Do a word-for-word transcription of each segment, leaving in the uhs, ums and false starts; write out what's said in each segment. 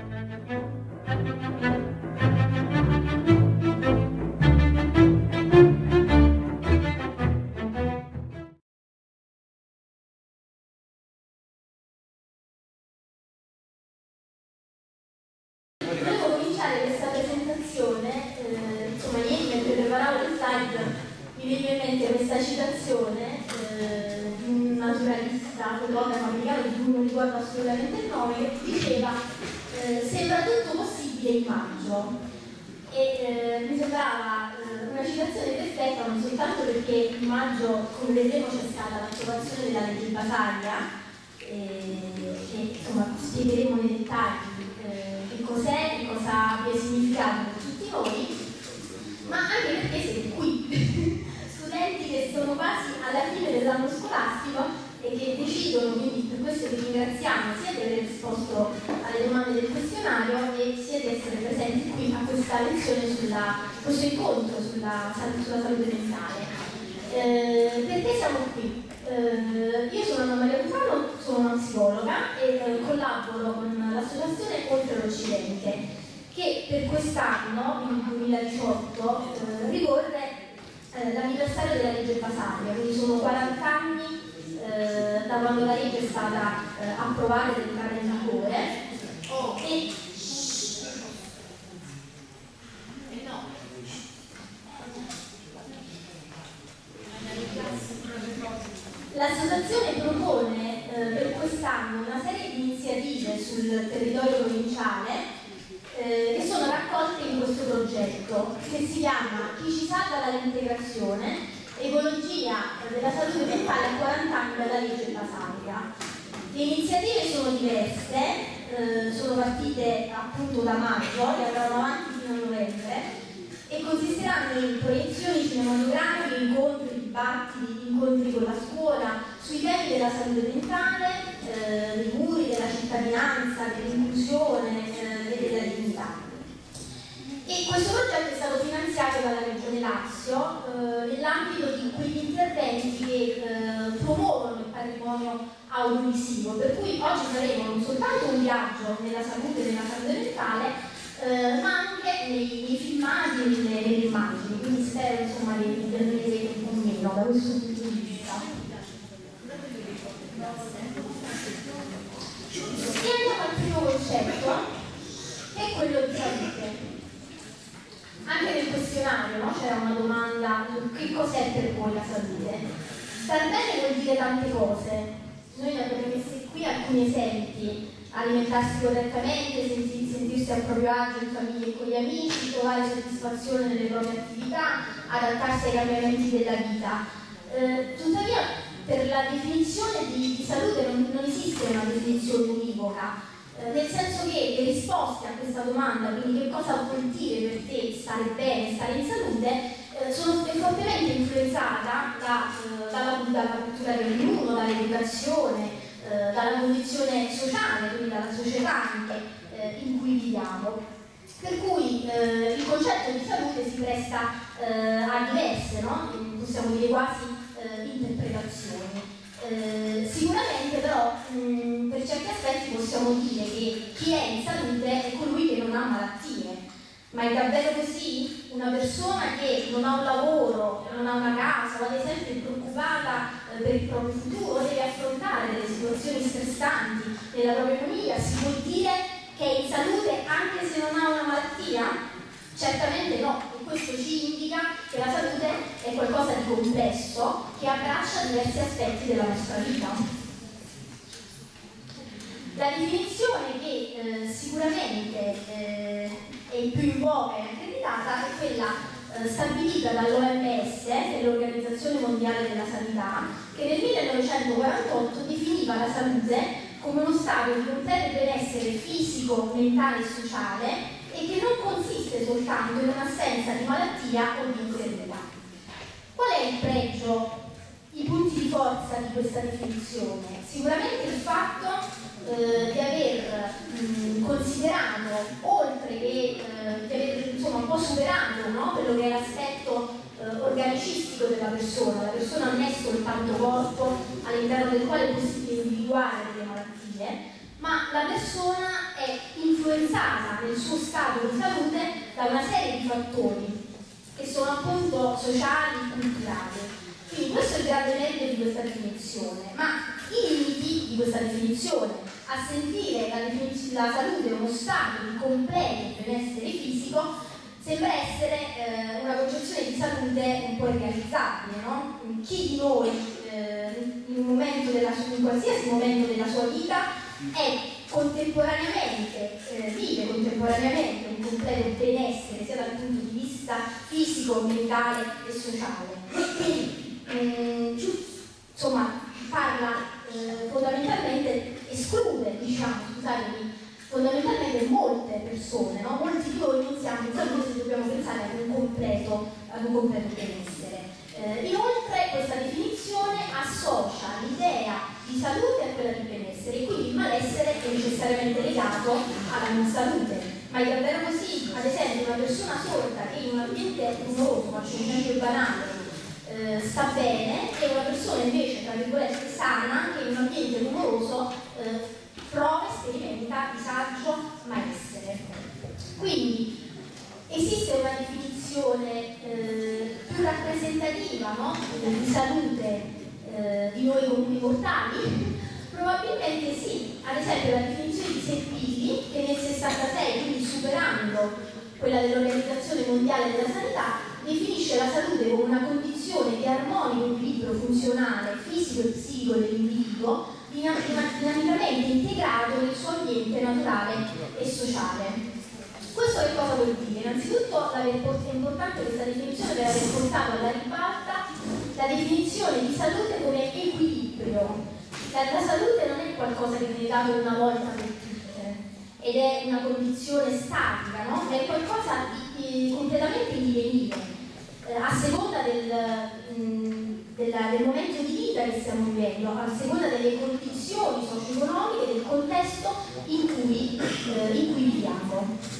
Questa presentazione, eh, insomma, ieri mentre preparavo le slide mi veniva in mente questa citazione eh, di un naturalista, fotografo americano di cui non ricordo assolutamente il nome, che diceva eh, sembra tutto possibile in maggio. E eh, mi sembrava eh, una citazione perfetta non soltanto perché in maggio, come vedremo, c'è stata l'approvazione della legge Basaglia, eh, che insomma spiegheremo nei dettagli che cos'è, che cosa abbia significato per tutti noi, ma anche perché siete qui, studenti che sono quasi alla fine dell'anno scolastico e che decidono, quindi per questo vi ringraziamo sia di aver risposto alle domande del questionario e sia di essere presenti qui a questa lezione, sulla, questo incontro sulla, sulla salute mentale. Eh, perché siamo qui? Eh, io sono Anna Maria Tufano, sono una psicologa e eh, collaboro con l'associazione Oltre l'Occidente, che per quest'anno, il duemiladiciotto, eh, ricorre eh, l'anniversario della legge Basaglia, quindi sono quaranta anni eh, da quando la legge è stata eh, approvata ed entrata in vigore. Oh. E l'associazione propone eh, per quest'anno una serie di iniziative sul territorio provinciale eh, che sono raccolte in questo progetto che si chiama Chi ci salva dall'integrazione, ecologia della salute mentale a quaranta anni dalla legge Basaglia. Le iniziative sono diverse, eh, sono partite appunto da maggio e andranno avanti fino a novembre e consisteranno in proiezioni cinematografiche, incontri, dibattiti, incontri con la scuola sui temi della salute mentale, eh, dei muri, della cittadinanza, dell'inclusione eh, e della dignità. E questo progetto è stato finanziato dalla Regione Lazio eh, nell'ambito di quegli interventi che eh, promuovono il patrimonio audiovisivo, per cui oggi faremo non soltanto un viaggio nella salute e nella salute mentale, Uh, ma anche nei, nei filmati e nelle, nelle immagini, quindi spero insomma che vi prenderete un po' meno da questo punto di vista. E andiamo al primo concetto, che è quello di salute. Anche nel questionario no? C'era una domanda su che cos'è per voi la salute. Star bene vuol dire tante cose. Noi ne abbiamo messi qui alcuni esempi: alimentarsi correttamente, senti, sentirsi a proprio agio in famiglia e con gli amici, trovare soddisfazione nelle proprie attività, adattarsi ai cambiamenti della vita. Eh, tuttavia, per la definizione di, di salute non, non esiste una definizione univoca, eh, nel senso che le risposte a questa domanda, quindi che cosa vuol dire per te stare bene, stare in salute, eh, sono fortemente influenzate da, eh, dalla, dalla cultura dell'uno, dall'educazione, Eh, dalla condizione sociale, quindi dalla società anche eh, in cui viviamo. Per cui eh, il concetto di salute si presta eh, a diverse, no? Possiamo dire quasi eh, interpretazioni. Eh, sicuramente però mh, per certi aspetti possiamo dire che chi è in salute è colui che non ha malattie. Ma è davvero così? Una persona che non ha un lavoro, non ha una casa, o ad esempio è preoccupata eh, per il proprio futuro, deve affrontare delle situazioni stressanti nella propria famiglia, si può dire che è in salute anche se non ha una malattia? Certamente no, e questo ci indica che la salute è qualcosa di complesso che abbraccia diversi aspetti della nostra vita. La definizione che eh, sicuramente eh, è più in voga e accreditata è quella eh, stabilita dall'O M S, che è l'Organizzazione Mondiale della Sanità, che nel millenovecentoquarantotto definiva la salute come uno stato di completo benessere fisico, mentale e sociale e che non consiste soltanto in un'assenza di malattia o di infermità. Qual è il pregio, i punti di forza di questa definizione? Sicuramente il fatto Eh, di aver mh, considerato, oltre che eh, di aver insomma un po' superato no? quello che è l'aspetto eh, organicistico della persona. La persona non è soltanto corpo all'interno del quale è possibile individuare delle malattie, ma la persona è influenzata influenzata nel suo stato di salute da una serie di fattori che sono appunto sociali e culturali. Quindi questo è il grande merito di questa definizione, ma i limiti di questa definizione, a sentire la, la salute uno stato di completo benessere fisico, sembra essere eh, una concezione di salute un po' irrealizzabile, no? Chi di noi eh, in, un momento della, in qualsiasi momento della sua vita è contemporaneamente, eh, vive contemporaneamente un completo benessere sia dal punto di vista fisico, mentale e sociale. Quindi, mh, insomma, parla eh, fondamentalmente, esclude, diciamo, scusatemi, fondamentalmente molte persone, no? Molti di noi non siamo in salute se dobbiamo pensare ad un completo, ad un completo benessere. Eh, inoltre questa definizione associa l'idea di salute a quella di benessere, e quindi il malessere è necessariamente legato alla non salute. Ma è davvero così? Ad esempio, una persona sorda che in un ambiente rumoroso, faccio un esempio banale, eh, sta bene, e una persona invece, tra virgolette, sana, che in un ambiente rumoroso eh, prova, sperimenta disagio, malessere. Quindi esiste una definizione eh, più rappresentativa, no? Di salute eh, di noi comuni mortali? Probabilmente sì. Ad esempio la definizione di Seppilli, che nel sessantasei, quindi superando quella dell'Organizzazione Mondiale della Sanità, definisce la salute come una condizione di armonico equilibrio funzionale, fisico e psichico dell'individuo, dinamicamente integrato nel suo ambiente naturale e sociale. Questo che cosa vuol dire? Innanzitutto è importante questa definizione per aver portato alla ribalta la definizione di salute come equilibrio. La, la salute non è qualcosa che viene dato una volta per tutte ed è una condizione statica, no? Ma è qualcosa di, di completamente in divenire, eh, a seconda del, mh, della, del momento di vita che stiamo vivendo, a seconda delle condizioni socio-economiche, del contesto in cui, eh, in cui viviamo.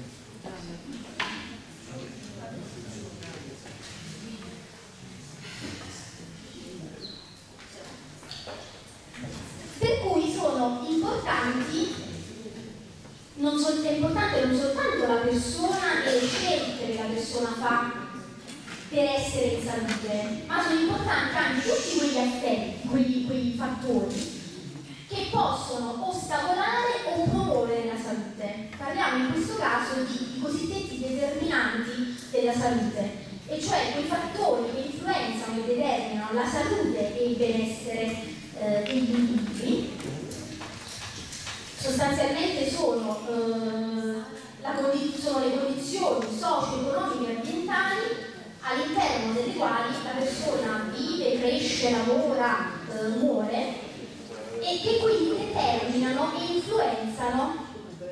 Per cui sono importanti, non so, è importante non soltanto la persona e le scelte che la persona fa per essere in salute, ma sono importanti anche tutti quegli aspetti, quegli, quei fattori che possono ostacolare o promuovere la salute. Parliamo in questo caso di, di cosiddetti determinanti della salute, e cioè quei fattori che influenzano e determinano la salute e il benessere eh, degli individui. Sostanzialmente sono, eh, la sono le condizioni socio-economiche e ambientali all'interno delle quali la persona vive, cresce, lavora, eh, muore, e che quindi determinano e influenzano.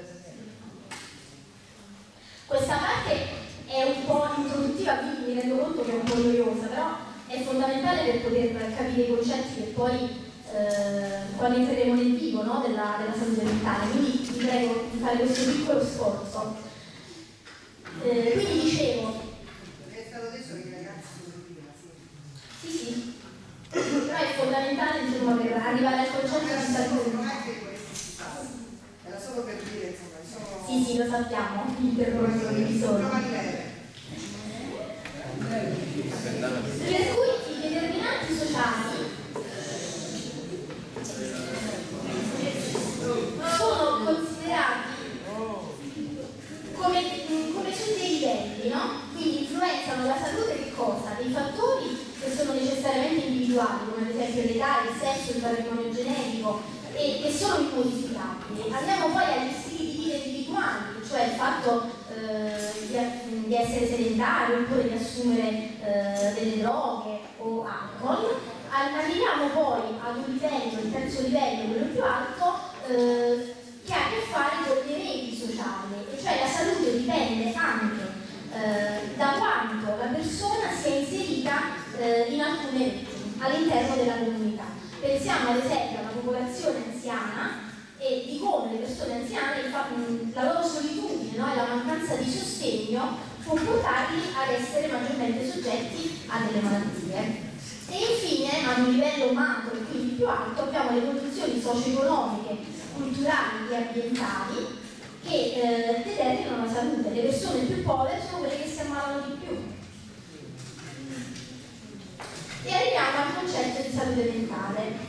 Questa parte è un po' introduttiva, quindi mi rendo conto che è un po' noiosa, però è fondamentale per poter capire i concetti che poi eh, quando entreremo nel vivo, no, della, della salute mentale. Quindi vi prego di fare questo piccolo sforzo. Eh, quindi dicevo, è stato detto che i ragazzi sono prima, sì. Sì, sì, però è fondamentale, insomma, per arrivare al concetto di salute. Non è che questi si fanno, era solo per dire, insomma, sono... Sì, sì, lo sappiamo, gli interrogatori chi sono. Per cui i determinanti sociali sono considerati come, come su dei livelli, no? Quindi influenzano la salute che cosa? Dei fattori che sono necessariamente individuali, come ad esempio l'età, il sesso, il patrimonio genetico, e che sono immodificabili. Andiamo poi agli stili di vita individuali, cioè il fatto eh, di, di essere sedentari oppure di assumere eh, delle droghe o alcol. Arriviamo poi ad un livello, il terzo livello, quello più alto, eh, che ha a che fare con le reti sociali, e cioè la salute dipende anche eh, da quanto la persona sia inserita eh, in alcune reti all'interno della comunità. Pensiamo ad esempio alla popolazione anziana e di come le persone anziane, la loro solitudine, no, e la mancanza di sostegno può portarli ad essere maggiormente soggetti a delle malattie. E infine, ad un livello macro e quindi più alto, abbiamo le condizioni socio-economiche, culturali e ambientali che eh, determinano la salute. Le persone più povere sono quelle che si ammalano di più. E arriviamo al concetto di salute mentale.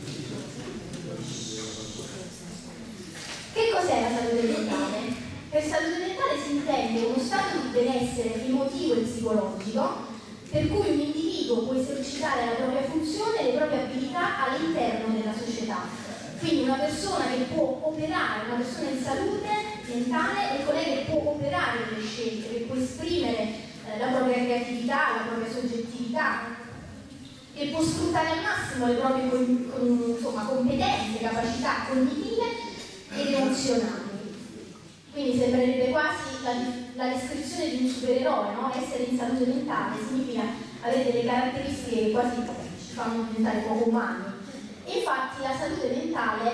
Che cos'è la salute mentale? Per salute mentale si intende uno stato di benessere emotivo e psicologico per cui un individuo può esercitare la propria funzione e le proprie abilità all'interno della società. Quindi una persona che può operare, una persona in salute mentale è quella che può operare delle scelte, che può esprimere eh, la propria creatività, la propria soggettività, che può sfruttare al massimo le proprie con, con, insomma, competenze, capacità cognitive ed emozionali. Quindi sembrerebbe quasi la, la descrizione di un supereroe, no? Essere in salute mentale significa avere delle caratteristiche che quasi ci fanno diventare poco umani. E infatti la salute mentale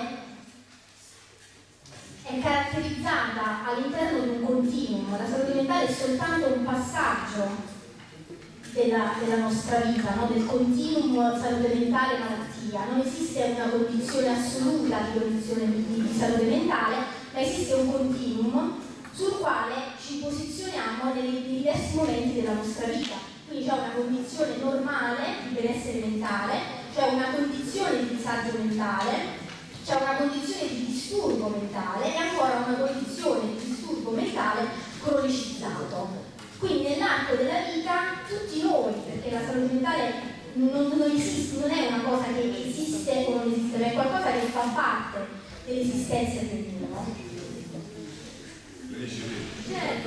è caratterizzata all'interno di un continuum. La salute mentale è soltanto un passaggio della, della nostra vita, no? Del continuum salute mentale malattia. Non esiste una condizione assoluta di condizione di, di salute mentale, ma esiste un continuum sul quale ci posizioniamo nei, nei diversi momenti della nostra vita. Quindi c'è una condizione normale di benessere mentale, c'è una condizione di disagio mentale, c'è una condizione di disturbo mentale e ancora una condizione di disturbo mentale cronicizzato. Quindi nell'arco della vita tutti noi, perché la salute mentale non, non esiste, non è una cosa che esiste o non esiste, ma è qualcosa che fa parte dell'esistenza dell'uomo. Certo.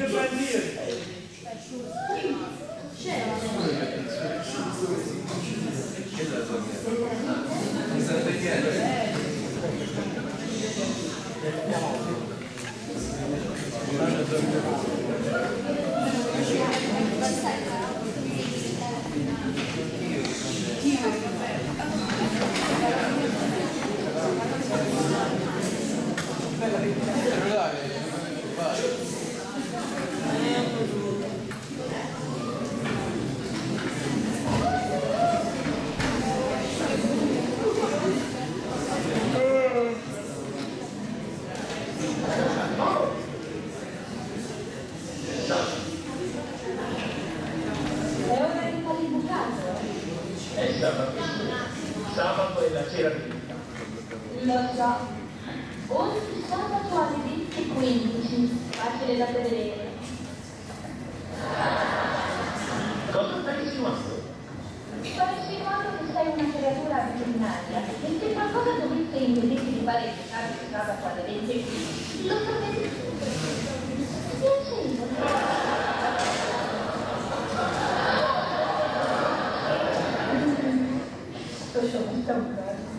Sabato è la sera di vita. Lo so. Oggi sabato alle venti e quindici, facile da prevedere. Cosa stai insinuando? Sto insinuando che sei una creatura ordinaria e se qualcosa dovesse impedirti di fare il peccato di sabato alle venti e quindici, lo sapete tutto. Piacere. Sto sciocchando.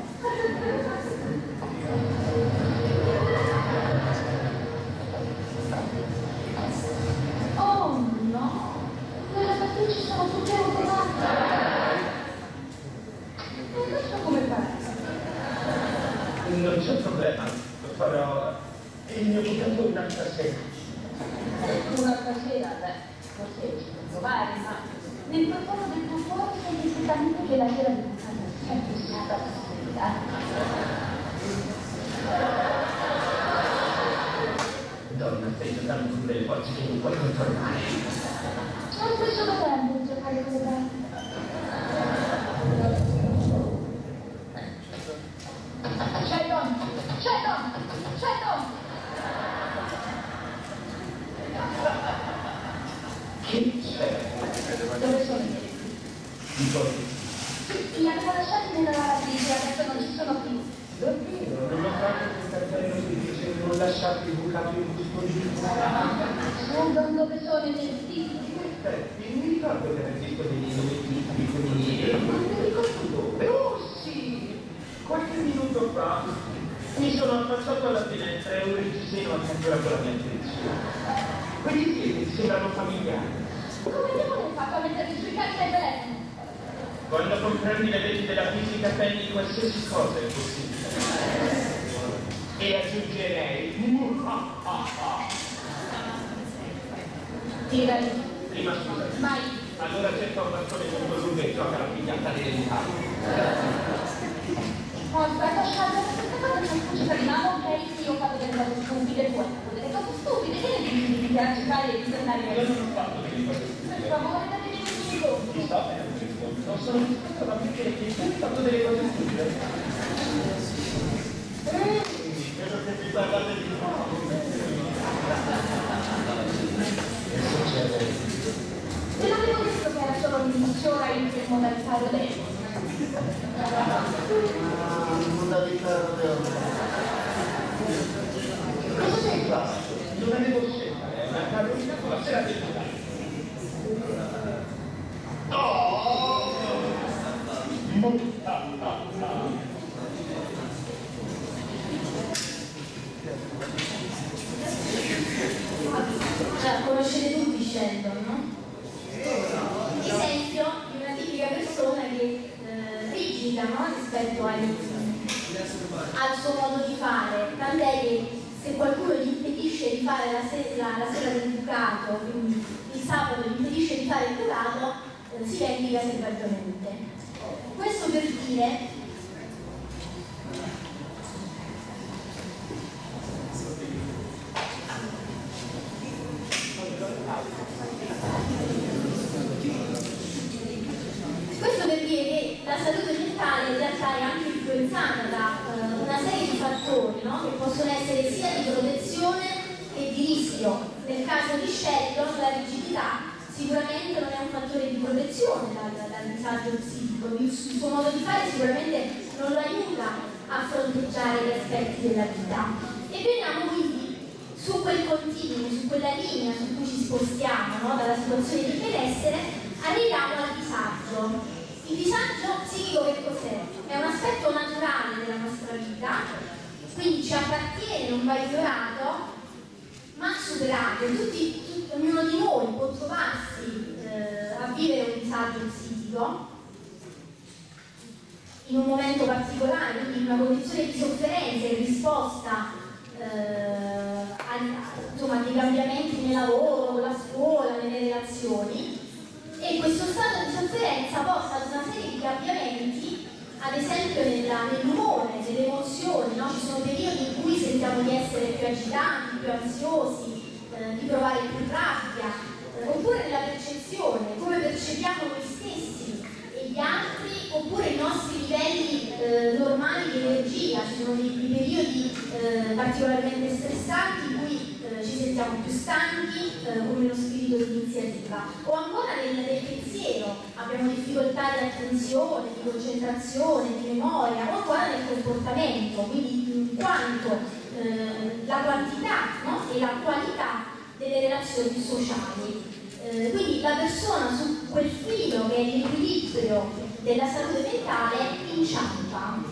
Oh no, quelle fattucce sono tutte automatiche. E adesso come fai? Non c'è problema, lo farò. Il mio bucato un'altra sera. Un'altra sera, beh, forse ci può provare, ma nel profondo del tuo cuore sei decisamente che la sera di bucato è sempre stata possibilità. Donna, stai giocando con delle forze che non puoi controllare. Non questo dovrebbe giocare con le carte. Sheldon! Sheldon! Sheldon! Che c'è? Dove sono i miei? I tuoi? Sì, li avevo lasciati nella lavatrice, adesso non ci sono più. Davvero? Non ho fatto un cartello che dice non lasciate il bucato in custodia. Sheldon, dove sono i miei vestiti? Aspetti, mi ricordo che era detto degli elementi piccoli. Non mi ricordo dove. Oh sì! Qualche minuto fa mi sono affacciato alla finestra e un reggiseno ha catturato la mia attenzione. Quelli piedi sembrano familiari. Come diavolo hai fatto a metterli sui cazzi ai telefono? Quando comprendi le leggi della fisica pensi qualsiasi cosa è possibile. E aggiungerei Tirali. prima scusa. Mai. Allora cerca un bastone molto lungo e gioca la pigliata dell'entrata. Oh, aspetta, Sheldon, questa cosa non funziona prima, ok? Sì, ho fatto delle cose stupide. dire fuori delle cose stupide, che ne dici di piacere e di tornare a Io non ho fatto delle cose stupide. per favore, datemi un secondo. Mi sta bene, non sono disposto ad ammettere che tu hai fatto delle cose stupide. Credo che ti guardate di nuovo. Che succede? Te l'avevo detto che era solo l'inizio, ora entro in modalità rodeo. Modalità rodeo. Cosa sei fatto? Non avevo scelta, eh, ma ha rovinato la sera del Natale. Oh! Molta, Cioè, conoscete tutti Sheldon, no? Esempio di una tipica persona che eh, rigida, no? Rispetto ai, al suo modo di fare, tant'è che se qualcuno gli impedisce di fare la sera, la sera del bucato, quindi il sabato gli impedisce di fare il bucato, eh, si vendica selvaggiamente. Questo per dire Questo per dire che la salute mentale in realtà è anche influenzata da uh, una serie di fattori, no? Che possono essere sia di protezione che di rischio. Nel caso di Sheldon la rigidità sicuramente non è un fattore di protezione dal, dal disagio psichico, il suo modo di fare sicuramente non lo aiuta a fronteggiare gli aspetti della vita. E veniamo quindi su quel continuum, su quella linea su cui ci spostiamo, no? Dalla situazione di benessere, arriviamo al disagio. Il disagio psichico che cos'è? È un aspetto naturale della nostra vita, quindi ci appartiene, non va ignorato, ma superato. Tutti, tutti, ognuno di noi può trovarsi eh, a vivere un disagio psichico in un momento particolare, quindi in una condizione di sofferenza in risposta eh, a, insomma, dei cambiamenti nel lavoro, con la scuola, nelle relazioni. E questo stato di sofferenza porta ad una serie di cambiamenti, ad esempio nell'umore, nelle emozioni, no? Ci sono periodi in cui sentiamo di essere più agitati, più ansiosi, eh, di provare più rabbia, eh, oppure nella percezione, come percepiamo noi stessi e gli altri, oppure i nostri livelli eh, normali di energia. Ci sono dei, dei periodi eh, particolarmente stressanti in cui eh, ci sentiamo più stanchi, eh, con meno spirito di iniziativa, o ancora nel, nel pensiero, abbiamo difficoltà di attenzione, di concentrazione, di memoria, o ancora nel comportamento, quindi in quanto eh, la quantità, no? E la qualità delle relazioni sociali. Eh, quindi la persona su quel filo che è l'equilibrio della salute mentale inciampa.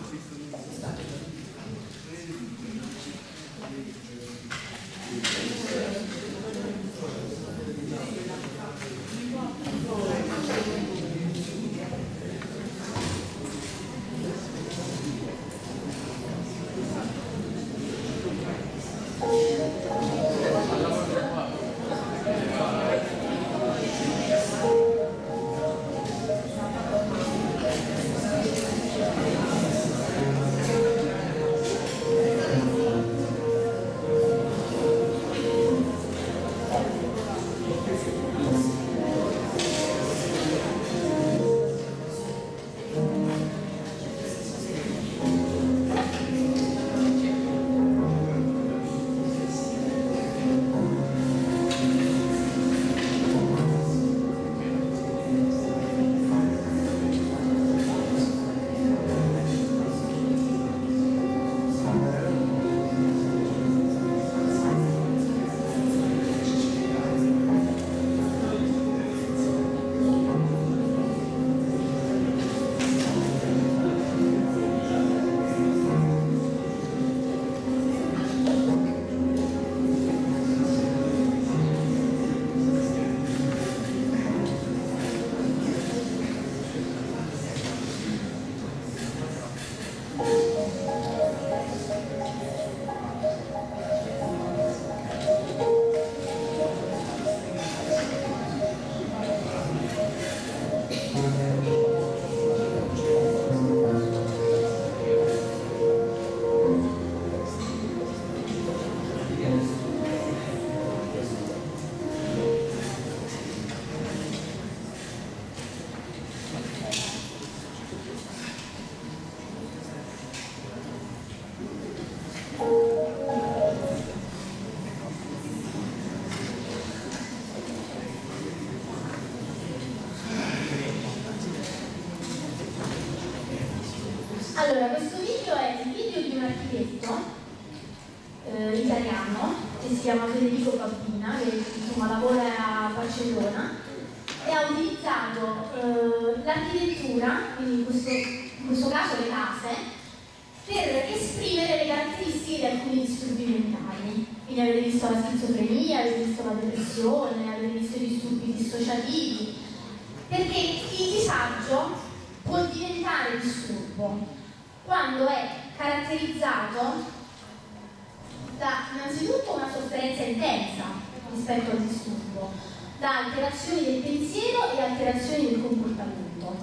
italiano che si chiama Federico Pappina, che insomma lavora a Barcellona, e ha utilizzato eh, l'architettura, quindi in questo, in questo caso le case, per esprimere le caratteristiche di alcuni disturbi mentali. Quindi avete visto la schizofrenia, avete visto la depressione, avete visto i disturbi dissociativi, perché il disagio può diventare disturbo quando è caratterizzato da innanzitutto una sofferenza intensa rispetto al disturbo, da alterazioni del pensiero e alterazioni del comportamento.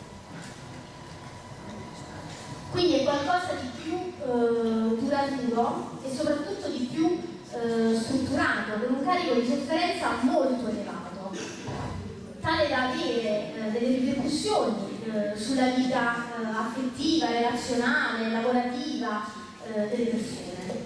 Quindi è qualcosa di più eh, duraturo e soprattutto di più eh, strutturato, con un carico di sofferenza molto elevato, tale da avere eh, delle ripercussioni eh, sulla vita eh, affettiva, relazionale, lavorativa eh, delle persone.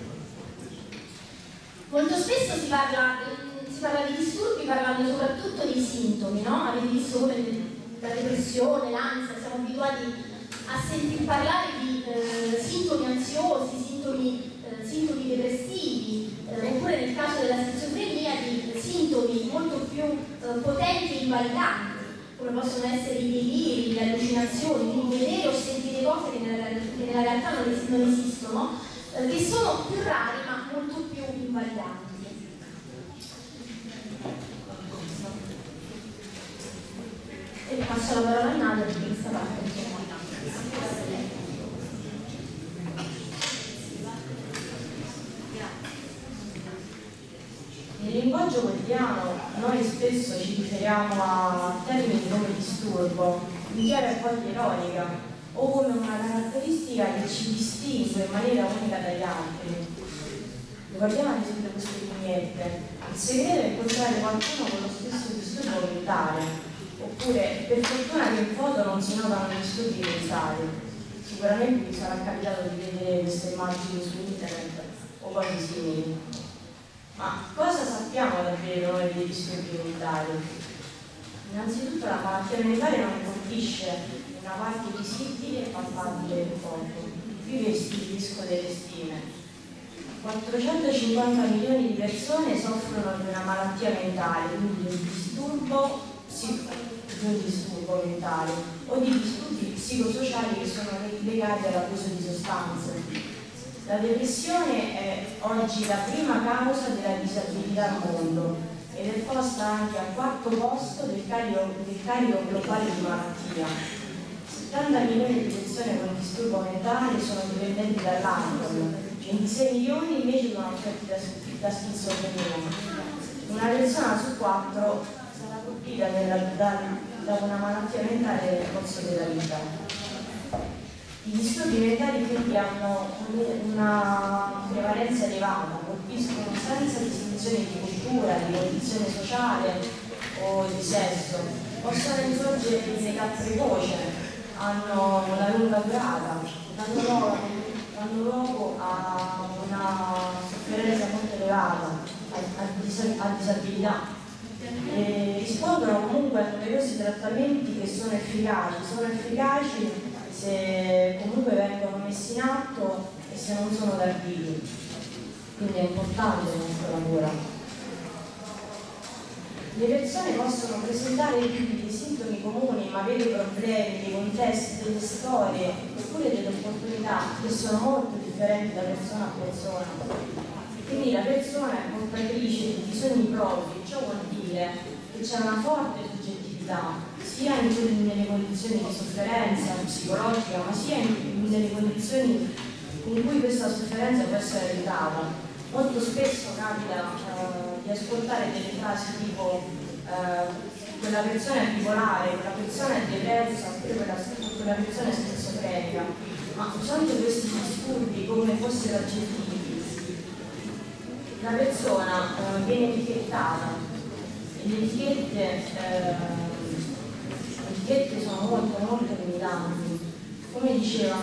Molto spesso si parla, si parla di disturbi parlando soprattutto dei sintomi, no? Avete visto come la depressione, l'ansia, siamo abituati a sentir parlare di eh, sintomi ansiosi, sintomi, eh, sintomi depressivi, eh, oppure nel caso della schizofrenia di sintomi molto più eh, potenti e invalidanti, come possono essere i deliri, le allucinazioni, quindi vedere o sentire cose che nella, che nella realtà non, es non esistono, eh, che sono più rari ma molto più invalidanti. E passo la parola a Nadia per questa parte, insomma. Nel linguaggio quotidiano noi spesso ci riferiamo a termini come disturbo, in chiave a volte ironica, o come una caratteristica che ci distingue in maniera unica dagli altri. Guardiamo ad esempio queste vignette. Il segreto è incontrare qualcuno con lo stesso disturbo mentale, oppure per fortuna che in foto non si notano disturbi mentali. Sicuramente vi sarà capitato di vedere queste immagini su internet o cose simili. Ma cosa sappiamo davvero noi dei disturbi mentali? Innanzitutto la malattia mentale non colpisce una parte visibile e palpabile del corpo, qui vi restituisco delle stime. quattrocentocinquanta milioni di persone soffrono di una malattia mentale, quindi di un disturbo, di un disturbo mentale o di disturbi psicosociali che sono legati all'abuso di sostanze. La depressione è oggi la prima causa della disabilità al mondo ed è posta anche al quarto posto del carico, del carico globale di malattia. settanta milioni di persone con disturbo mentale sono dipendenti dall'alcol, ventisei milioni invece sono affetti da, da schizofrenia. Una persona su quattro sarà colpita da, da, da una malattia mentale nel corso della vita. I disturbi mentali quindi hanno una prevalenza elevata, colpiscono senza distinzione di cultura, di condizione sociale o di sesso, possono insorgere in età precoce, hanno una lunga durata, danno luogo, danno luogo a una sofferenza molto elevata, a, a, dis a disabilità. E rispondono comunque a numerosi trattamenti che sono efficaci, sono efficaci se comunque vengono messi in atto e se non sono tardivi, quindi è importante il nostro lavoro. Le persone possono presentare dei sintomi comuni, ma veri problemi, dei contesti, delle storie oppure delle opportunità che sono molto differenti da persona a persona. Quindi la persona è portatrice di bisogni propri, ciò vuol dire che c'è una forte soggettività sia in, nelle condizioni di sofferenza psicologica, ma sia in, nelle condizioni in cui questa sofferenza può essere aiutata. Molto spesso capita eh, di ascoltare delle frasi tipo eh, quella persona è bipolare, quella persona è depressa, oppure quella, quella persona è schizofrenica, ma usando questi disturbi come fossero aggettivi, la persona eh, viene etichettata e le etichette eh, Le etichette sono molto molto limitanti. Come diceva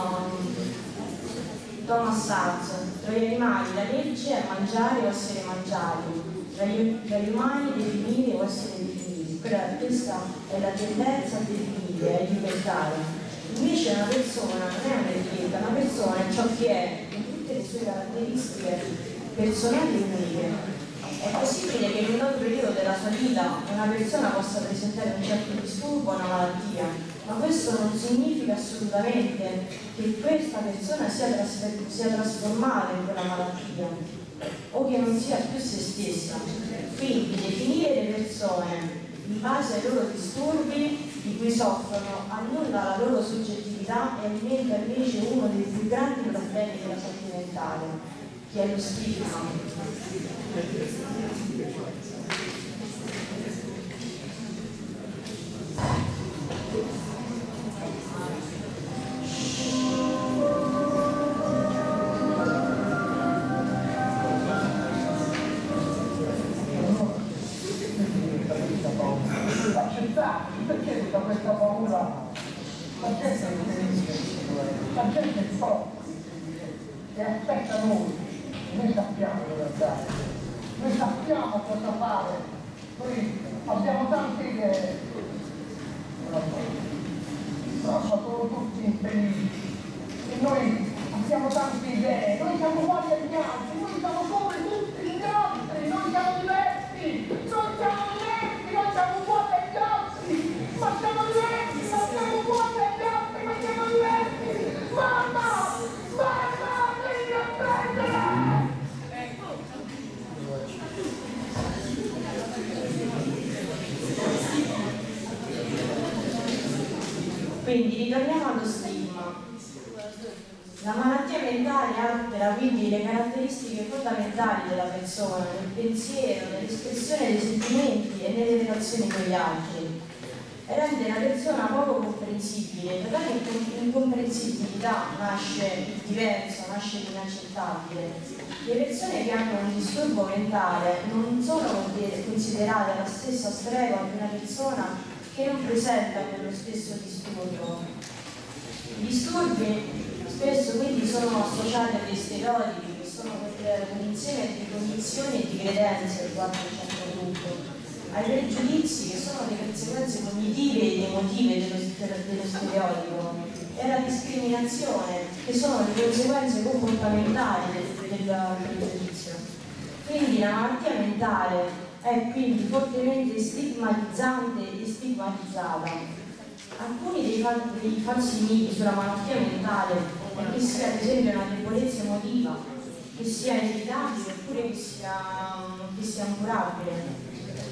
Thomas Sachs, tra gli animali la legge è mangiare o essere mangiati, tra gli, tra gli umani definire o essere definiti. Questa è la tendenza a definire, a etichettare. Invece una persona non è un'etichetta, una persona è ciò che è, in tutte le sue caratteristiche personali e uniche. È possibile che in un dato periodo della sua vita una persona possa presentare un certo disturbo o una malattia, ma questo non significa assolutamente che questa persona sia, sia trasformata in quella malattia o che non sia più se stessa. Quindi definire le persone in base ai loro disturbi di cui soffrono annulla la loro soggettività e alimenta invece uno dei più grandi problemi della salute mentale, che è lo stigma. Perché tutta questa paura? La gente è felice, la gente è forte e aspetta noi, noi sappiamo dove andare, noi sappiamo cosa fare, noi abbiamo tante idee, ma sono tutti infelici e noi abbiamo tante idee, noi siamo uguali agli altri, noi siamo come tutti gli altri, noi siamo diversi, noi siamo diversi, noi siamo uguali agli altri. Ma siamo diversi, ma siamo uguali agli altri, ma siamo diversi! Mamma! Mamma! Vieni a prendere! Quindi ritorniamo allo stigma. La malattia mentale altera quindi le caratteristiche fondamentali della persona, nel pensiero, nell'espressione dei sentimenti e nelle relazioni con gli altri. E rende la persona poco comprensibile, da tale incomprensibilità nasce il diverso, nasce l'inaccettabile. Le persone che hanno un disturbo mentale non sono considerate alla stessa stregua di una persona che non presenta quello stesso disturbo. I disturbi spesso quindi sono associati a dei stereotipi, che sono un insieme di cognizioni e di credenze riguardo a un certo gruppo, ai pregiudizi, che sono le conseguenze cognitive ed emotive dello, dello stereotipo, e alla discriminazione, che sono le conseguenze comportamentali del, del pregiudizio. Quindi la malattia mentale è quindi fortemente stigmatizzante e stigmatizzata. Alcuni dei, dei falsi miti sulla malattia mentale è che sia ad esempio una debolezza emotiva, che sia evitabile oppure che sia, che sia incurabile.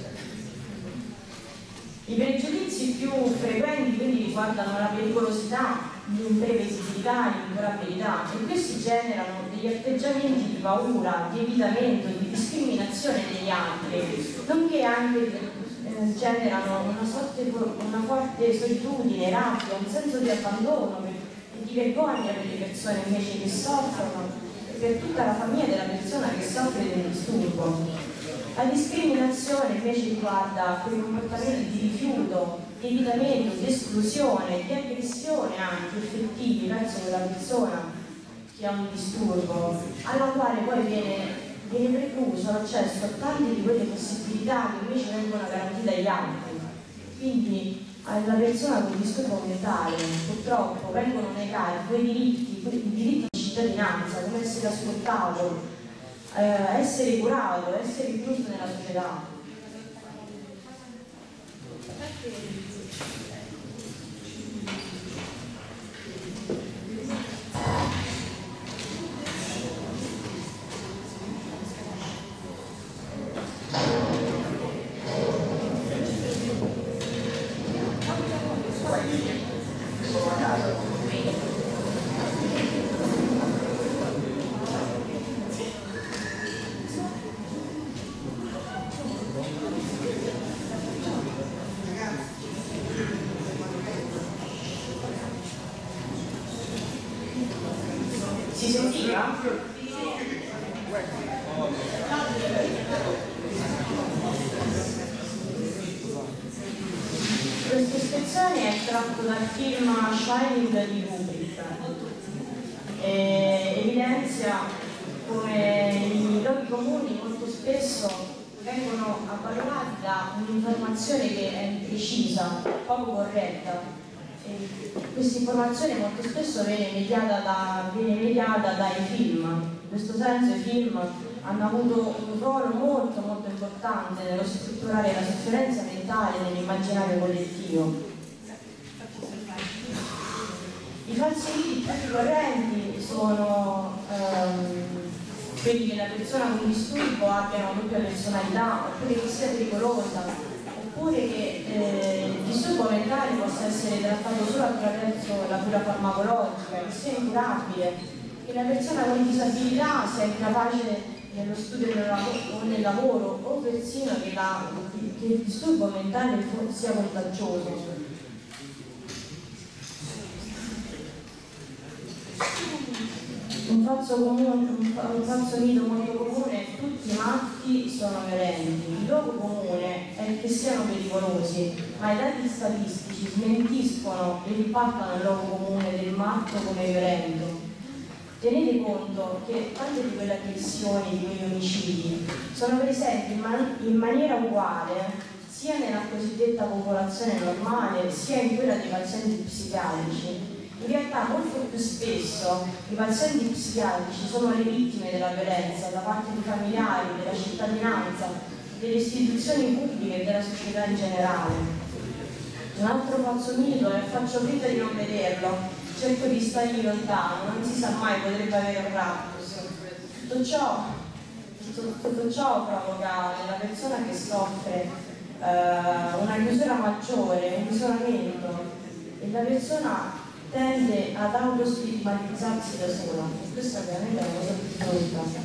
I pregiudizi più frequenti quindi riguardano la pericolosità, l'imprevedibilità e l'incurabilità, e questi generano degli atteggiamenti di paura, di evitamento, di discriminazione degli altri, nonché anche eh, generano una, sorte, una forte solitudine, rabbia, un senso di abbandono per, e di vergogna per le persone invece che soffrono e per tutta la famiglia della persona che soffre del disturbo. La discriminazione invece riguarda quei comportamenti di rifiuto, di evitamento, di esclusione, di aggressione anche effettivi verso quella persona che ha un disturbo, alla quale poi viene, viene precluso l'accesso a tante di quelle possibilità che invece vengono garantite agli altri. Quindi alla persona con disturbo mentale purtroppo vengono negati quei diritti, quei diritti di cittadinanza, come essere ascoltato, Eh, essere curato, essere incluso nella società. Sono a casa. Si sentiva? Questa ispezione è tratto dal film Shining di Kubrick e evidenzia come i luoghi comuni molto spesso vengono avvalorati da un'informazione che è imprecisa, poco corretta. Questa informazione molto spesso viene mediata, da, viene mediata dai film. In questo senso i film hanno avuto un ruolo molto molto importante nello strutturare la sofferenza mentale nell'immaginario collettivo. I falsi miti più ricorrenti sono ehm, quelli che la persona con disturbo abbia una doppia personalità, oppure che sia pericolosa, oppure che eh, il disturbo mentale possa essere trattato solo attraverso la cura farmacologica, che sia incurabile, che la persona con disabilità sia incapace nello studio o nel lavoro, o persino che, la, che il disturbo mentale sia contagioso. Un falso, comune, un falso mito molto comune è che tutti i matti sono violenti. Il luogo comune è che siano pericolosi, ma i dati statistici smentiscono e ribaltano il luogo comune del matto come violento. Tenete conto che tante di quelle aggressioni, di quegli omicidi, sono presenti in, man in maniera uguale sia nella cosiddetta popolazione normale, sia in quella dei pazienti psichiatrici. In realtà molto più spesso i pazienti psichiatrici sono le vittime della violenza da parte di familiari, della cittadinanza, delle istituzioni pubbliche e della società in generale. Un altro falso mito è: faccio finta di non vederlo, cerco di stargli lontano, non si sa mai, potrebbe avere un raptus. Tutto ciò, tutto, tutto ciò provoca nella persona che soffre eh, una chiusura maggiore, un isolamento, e la persona tende ad autostigmatizzarsi da sola. E questa ovviamente è una cosa più brutta.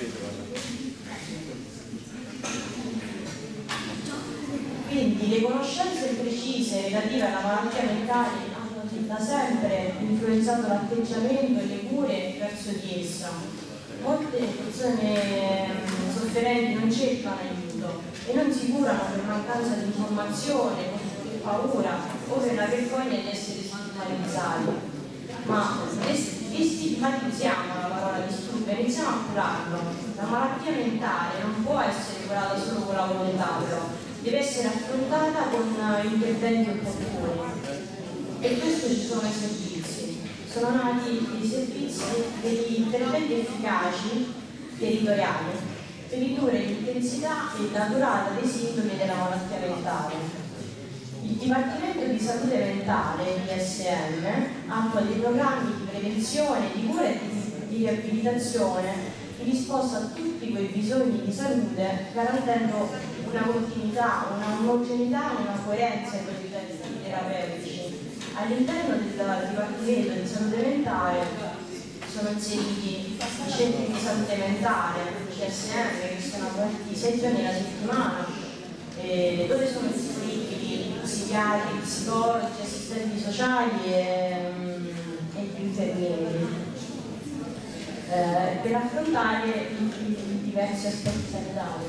Quindi le conoscenze precise relative alla malattia mentale hanno da sempre influenzato l'atteggiamento e le cure verso di essa. Molte persone sofferenti non cercano aiuto e non si curano per mancanza di informazione, per paura o per la vergogna di essere stigmatizzati. Ma destigmatizziamo la parola disturbo e iniziamo a curarlo. La malattia mentale non può essere curata solo con la volontà, però deve essere affrontata con interventi opportuni. E questo ci sono i servizi. Sono nati dei servizi, degli interventi efficaci territoriali per ridurre l'intensità e la durata dei sintomi della malattia mentale. Il Dipartimento di Salute Mentale, D S M, attua dei programmi di prevenzione, di cura e di riabilitazione in risposta a tutti quei bisogni di salute, garantendo una continuità, una omogeneità e una coerenza in quei progetti terapeutici. All'interno del Dipartimento di Salute Mentale sono inseriti i centri di salute mentale, C S M, che sono aperti sei giorni alla settimana, eh, dove sono disponibili psichiatri, psicologi, assistenti sociali e, e gli infermieri eh, per affrontare i, i diversi aspetti sanitari.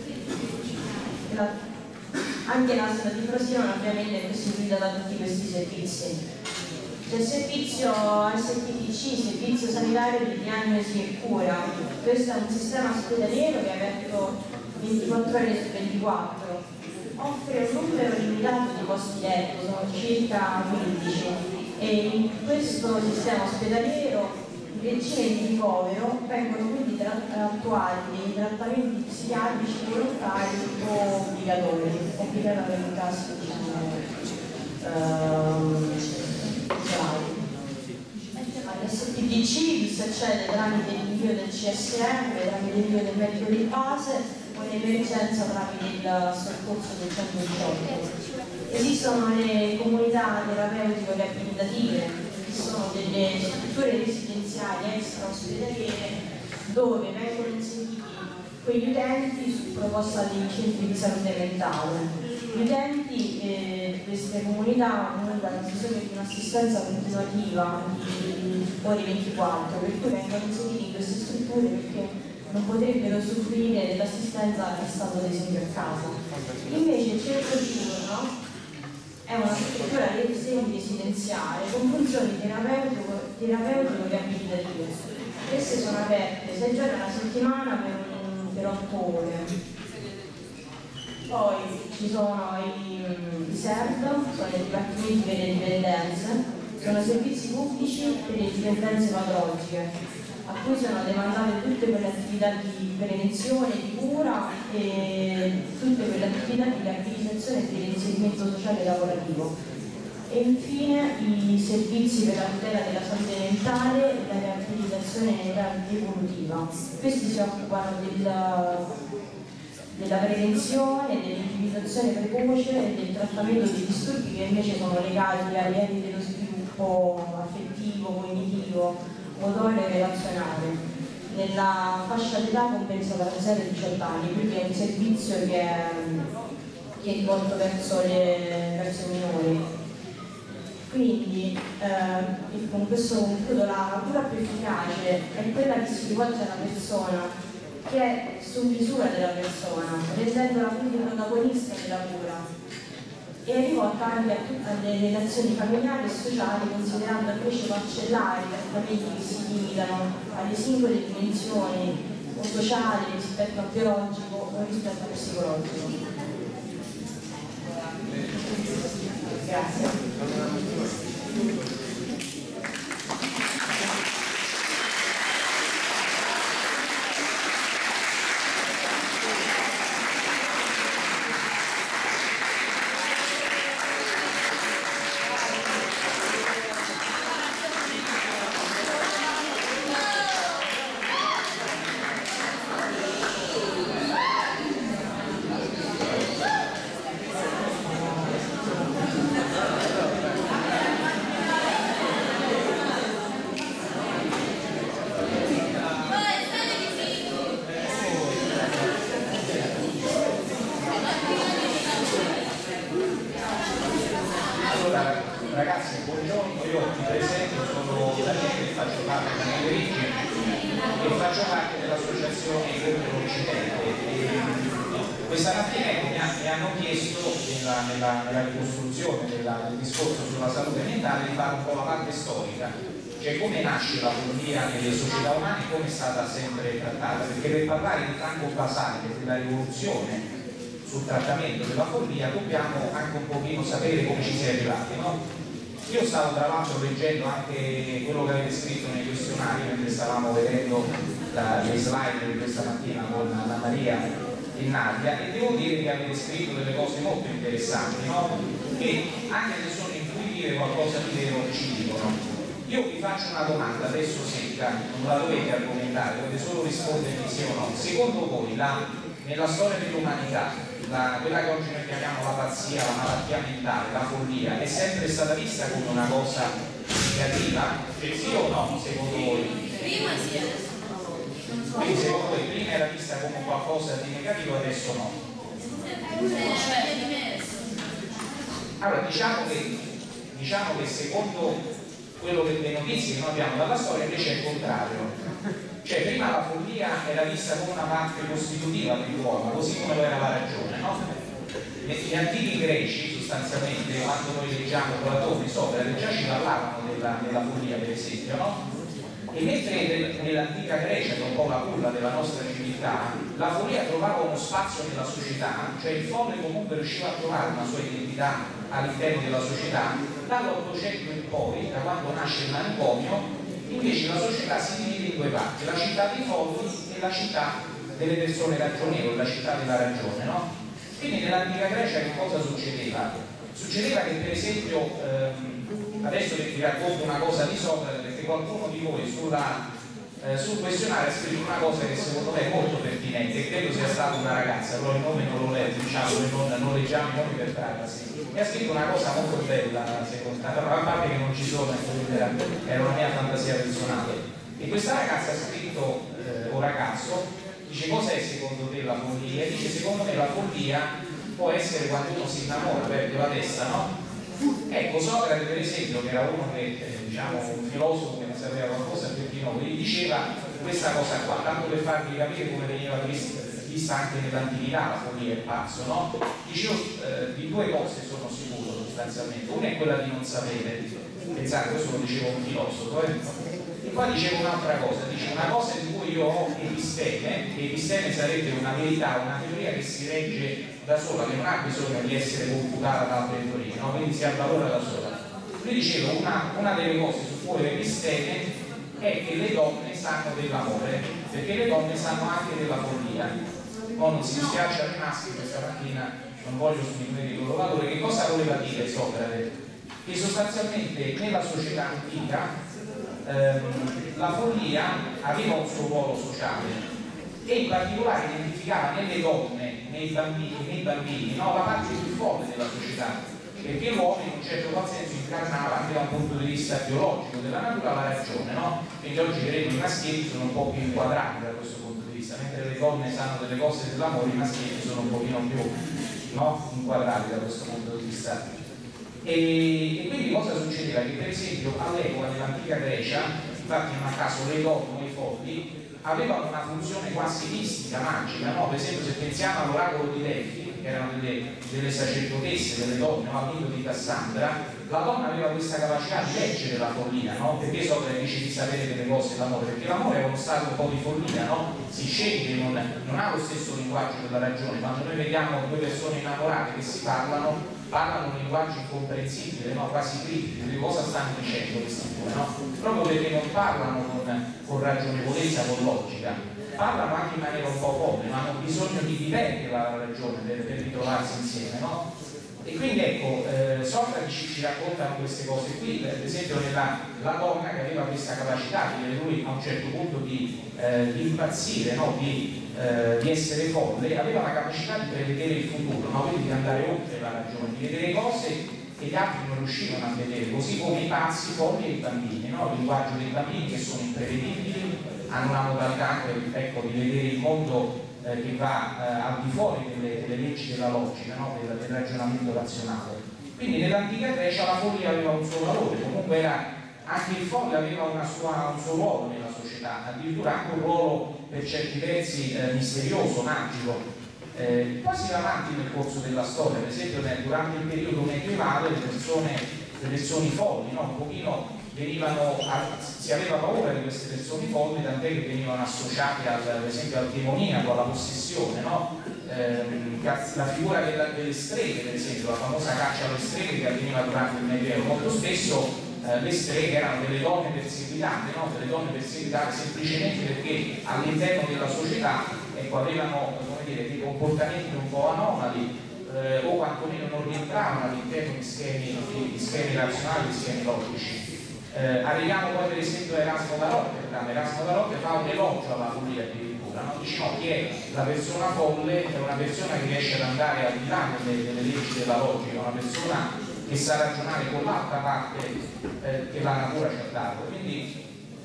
La, anche la strada di Frosinone ovviamente è costituita da tutti questi servizi. C'è il servizio S P D C, Servizio Sanitario di Diagnosi e Cura. Questo è un sistema ospedaliero che è aperto ventiquattro ore su ventiquattro. Offre un numero limitato di posti letto, sono circa quindici, e in questo sistema ospedaliero in regime di ricovero vengono quindi attuati dei trattamenti psichiatrici volontari o obbligatori, obbligatori in caso diciamo isolati. All'S P D C vi si accede tramite l'invio del C S M, tramite l'invio del medico di base o in emergenza tramite il soccorso del centodiciotto. Esistono le comunità terapeutiche riabilitative, che sono delle strutture residenziali extra-ospedaliere dove vengono inseriti quegli utenti su proposta dei centri di salute mentale. Gli utenti eh, di queste comunità comunque hanno bisogno di un'assistenza continuativa di ore ventiquattro, per cui vengono inseriti in queste strutture perché non potrebbero usufruire dell'assistenza che è stato ad esempio a casa. Invece il centro diurno è una struttura residenziale con funzioni terapeutico-riabilitative. Queste sono aperte sei giorni alla settimana per, per otto ore. Poi ci sono i, i S E R D, sono i dipartimenti per le dipendenze, sono servizi pubblici per le dipendenze patologiche. a cui sono demandate tutte quelle attività di prevenzione, di cura e tutte quelle attività di riabilitazione e di reinserimento sociale e lavorativo. E infine i servizi per la tutela della salute mentale e la riabilitazione evolutiva. Questi si occupano del, della prevenzione, dell'individuazione precoce e del trattamento dei disturbi che invece sono legati ai livelli dello sviluppo affettivo, cognitivo, motore e relazionale, nella fascia d'età compresa tra zero e diciotto anni, quindi è un servizio che è, che è rivolto verso, le, verso i minori. Quindi eh, con questo concludo, la cura più efficace è quella che si rivolge alla persona, che è su misura della persona, rendendola quindi protagonista della cura, e è rivolta anche a tutte le relazioni familiari e sociali, considerando invece parcellari i trattamenti che si limitano alle singole dimensioni o sociali rispetto al biologico o rispetto al psicologico. Grazie. Ragazzi, buongiorno, io mi presento, sono Daniele, faccio parte di Negrici e faccio parte dell'associazione Contro l'Occidente. Questa mattina mi, ha, mi hanno chiesto nella, nella, nella ricostruzione della, del discorso sulla salute mentale di fare un po' la parte storica, cioè come nasce la follia nelle società umane e come è stata sempre trattata, perché per parlare di Franco Basaglia, della rivoluzione sul trattamento della follia dobbiamo anche un pochino sapere come ci si è arrivati, no? Io stavo tra l'altro leggendo anche quello che avete scritto nei questionari mentre stavamo vedendo la, le slide di questa mattina con Anna Maria e Nadia, e devo dire che avete scritto delle cose molto interessanti, no? Che anche se sono intuitive qualcosa di vero ci dicono. Io vi faccio una domanda adesso secca, non la dovete argomentare, dovete solo rispondermi sì o no. Secondo voi la, nella storia dell'umanità La, quella che oggi noi chiamiamo la pazzia, la malattia mentale, la follia, è sempre stata vista come una cosa negativa? Cioè, sì o no, secondo voi? Prima sì, adesso no. Quindi secondo voi prima era vista come qualcosa di negativo, adesso no? È diverso. Allora, diciamo che, diciamo che secondo quello che le notizie che noi abbiamo dalla storia invece è il contrario. Cioè prima la follia era vista come una parte costitutiva dell'uomo, così come lo era la ragione, no? Gli antichi greci sostanzialmente, quando noi leggiamo Platone, Socrate, già ci parlavano della, della follia per esempio, no? E mentre nell'antica Grecia, che è un po' la culla della nostra civiltà, la follia trovava uno spazio nella società, cioè il folle comunque riusciva a trovare una sua identità all'interno della società, dall'Ottocento in poi, da quando nasce il manicomio, invece la società si divide in due parti, la città dei folli e la città delle persone ragionevoli, la città della ragione, no? Quindi nell'antica Grecia che cosa succedeva? Succedeva che per esempio, ehm, adesso vi racconto una cosa di Socrate, perché qualcuno di voi sulla, eh, sul questionario ha scritto una cosa che secondo me è molto pertinente, credo sia stata una ragazza, però il nome non lo leggo, diciamo, non, non leggiamo i nomi per privacy. E ha scritto una cosa molto bella, secondo me, a parte che non ci sono, era, era una mia fantasia personale. E questa ragazza ha scritto, eh, o ragazzo, dice cos'è secondo te la follia? E dice secondo me la follia può essere quando uno si innamora, perde la testa, no? Ecco, Socrate per esempio, che era uno che, eh, diciamo, un filosofo che ne sapeva qualcosa più di noi, diceva questa cosa qua, tanto per farvi capire come veniva vista, vista anche nell'antichità la follia e il pazzo, no? Dicevo, eh, di due cose sono sicuro sostanzialmente, una è quella di non sapere, pensate, questo lo diceva un filosofo, eh? E poi dicevo un'altra cosa, dice una cosa di cui io ho episteme, che episteme sarebbe una verità, una teoria che si regge da sola, che non ha bisogno di essere confutata da altre teorie, no? Quindi si avvalora da sola. Lui diceva una, una delle cose su cui l'episteme è che le donne sanno sanno dell'amore, perché le donne sanno anche della follia. Oh, non si dispiace ai maschi, questa mattina non voglio sminuire il loro valore. Che cosa voleva dire Socrate? Che sostanzialmente nella società antica ehm, la follia aveva un suo ruolo sociale e in particolare identificava nelle donne, nei bambini, nei bambini no, la parte più forte della società, perché l'uomo in un certo qual senso incarnava anche da un punto di vista biologico della natura la ragione, no? Quindi oggi credo i maschietti sono un po' più inquadrati da questo punto di vista, mentre le donne sanno delle cose dell'amore, i maschietti sono un pochino più, no? Inquadrati da questo punto di vista. E, e quindi cosa succedeva? Che per esempio all'epoca dell'antica Grecia, infatti non a caso le donne o i folli avevano una funzione quasi mistica, magica, no? Per esempio se pensiamo all'oracolo di Delfi, che erano delle, delle sacerdotesse, delle donne, no? Al mito di Cassandra, la donna aveva questa capacità di leggere la follia, no? Perché Socrate dice di sapere delle cose dell'amore? Perché l'amore è uno stato un po' di follia, no? Si scende, non, non ha lo stesso linguaggio della ragione. Quando noi vediamo due persone innamorate che si parlano, parlano un linguaggio incomprensibile, no? Quasi critico, di cosa stanno dicendo questi due, no? Proprio perché non parlano con, con ragionevolezza, con logica, parlano anche in maniera un po' povera, ma hanno bisogno di dividere la ragione per, per ritrovarsi insieme, no? E quindi ecco, eh, Socrate ci, ci raccontano queste cose qui, per esempio nella, la donna che aveva questa capacità di lui a un certo punto di, eh, di impazzire, no? di, eh, di essere folle, aveva la capacità di prevedere il futuro, no? Quindi di andare oltre la ragione, di vedere cose che gli altri non riuscivano a vedere, così come i pazzi, i folli e i bambini, no? Il linguaggio dei bambini che sono imprevedibili, hanno una modalità anche ecco, di vedere il mondo eh, che va eh, al di fuori delle, delle leggi della logica, no? del, del ragionamento razionale. Quindi nell'antica Grecia la follia aveva un suo valore, comunque era, anche il folle aveva una sua, un suo ruolo nella società, addirittura anche un ruolo per certi versi eh, misterioso, magico. Eh, poi si va avanti nel corso della storia, per esempio nel, durante il periodo medievale le persone, le persone folli, no? Un pochino venivano a, si aveva paura di queste persone folli, tant'è che venivano associate al, per esempio al demoniaco, alla possessione, no? Eh, la figura della, delle streghe, per esempio, la famosa caccia alle streghe che avveniva durante il Medioevo, molto spesso eh, le streghe erano delle donne perseguitate, no? Delle donne perseguitate semplicemente perché all'interno della società ecco, avevano come dire, dei comportamenti un po' anomali eh, o quantomeno non rientravano all'interno di schemi, di, di schemi razionali, di schemi logici. Eh, arriviamo poi per esempio a Erasmo da Rotterdam. Erasmo da Rotterdam fa un elogio alla follia addirittura, no? Dice no, chi è la persona folle è una persona che riesce ad andare al di là delle, delle leggi della logica, una persona che sa ragionare con l'altra parte eh, che la natura ci ha dato. Quindi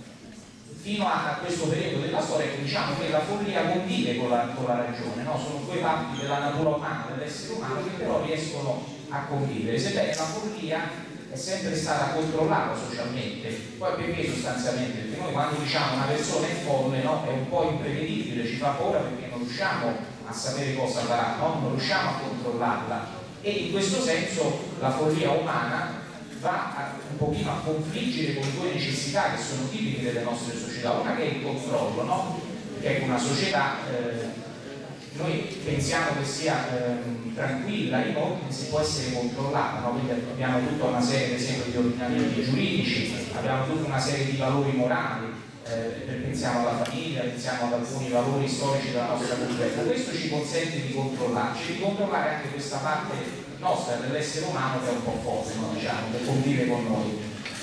fino a, a questo periodo della storia diciamo che la follia convive con la, con la ragione, no? Sono due parti della natura umana, dell'essere umano che però riescono a convivere, sebbene la follia è sempre stata controllata socialmente. Poi perché sostanzialmente? Perché noi quando diciamo una persona è folle, no? È un po' imprevedibile, ci fa paura perché non riusciamo a sapere cosa farà, no? Non riusciamo a controllarla e in questo senso la follia umana va a, un pochino a confliggere con due necessità che sono tipiche delle nostre società. Una che è il controllo, no? Che è una società eh, noi pensiamo che sia eh, tranquilla, in ordine, si può essere controllata, no? Quindi abbiamo tutta una serie per esempio di ordinamenti giuridici, abbiamo tutta una serie di valori morali, eh, pensiamo alla famiglia, pensiamo ad alcuni valori storici della nostra cultura. Questo ci consente di controllarci, di controllare anche questa parte nostra dell'essere umano che è un po' forte, no? Diciamo, che convive con noi.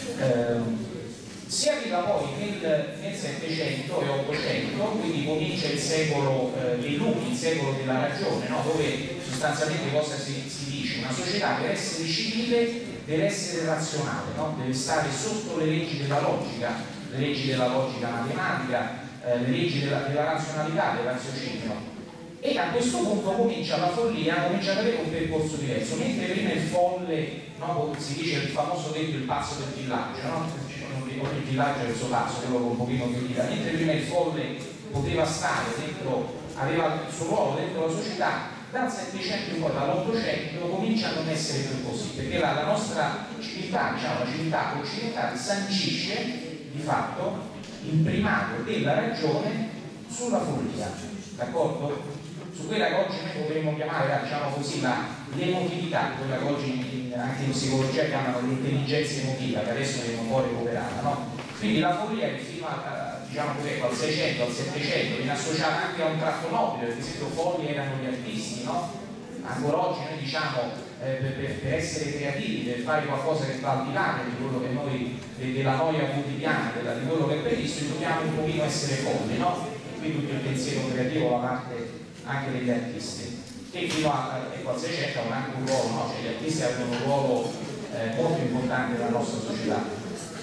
Eh, Si arriva poi nel, nel settecento e ottocento, quindi comincia il secolo eh, dei lumi, il secolo della ragione, no? Dove sostanzialmente cosa si, si dice? Una società per essere civile deve essere razionale, no? Deve stare sotto le leggi della logica, le leggi della logica matematica, eh, le leggi della, della razionalità, del raziocinio. E a questo punto comincia la follia, comincia ad avere un percorso diverso, mentre prima il folle, no? Si dice il famoso detto il pazzo del villaggio, no? Il villaggio è il suo pazzo, quello con un pochino più di là, mentre prima il folle poteva stare dentro, aveva il suo ruolo dentro la società, dal settecento in poi, dall'ottocento comincia a non essere più così, perché la, la nostra civiltà, diciamo la civiltà occidentale, sancisce di fatto il primato della ragione sulla follia, d'accordo? Su quella che oggi noi potremmo chiamare, diciamo così, l'emotività, quella che oggi anche in psicologia chiamano l'intelligenza emotiva, che adesso viene un po' recuperata, no? Quindi la follia che fino a, diciamo così, al Seicento, al Settecento, viene associata anche a un tratto nobile, perché esempio folli erano gli artisti, no? Ancora oggi noi diciamo eh, per, per essere creativi, per fare qualcosa che va al di là di quello che noi, della noia quotidiana, della, di quello che è previsto, dobbiamo un pochino essere folli, no? E qui tutto il pensiero creativo da parte anche degli artisti, che fino a, ecco, al Seicento hanno anche un ruolo, no? Cioè, gli artisti avevano un ruolo eh, molto importante nella nostra società.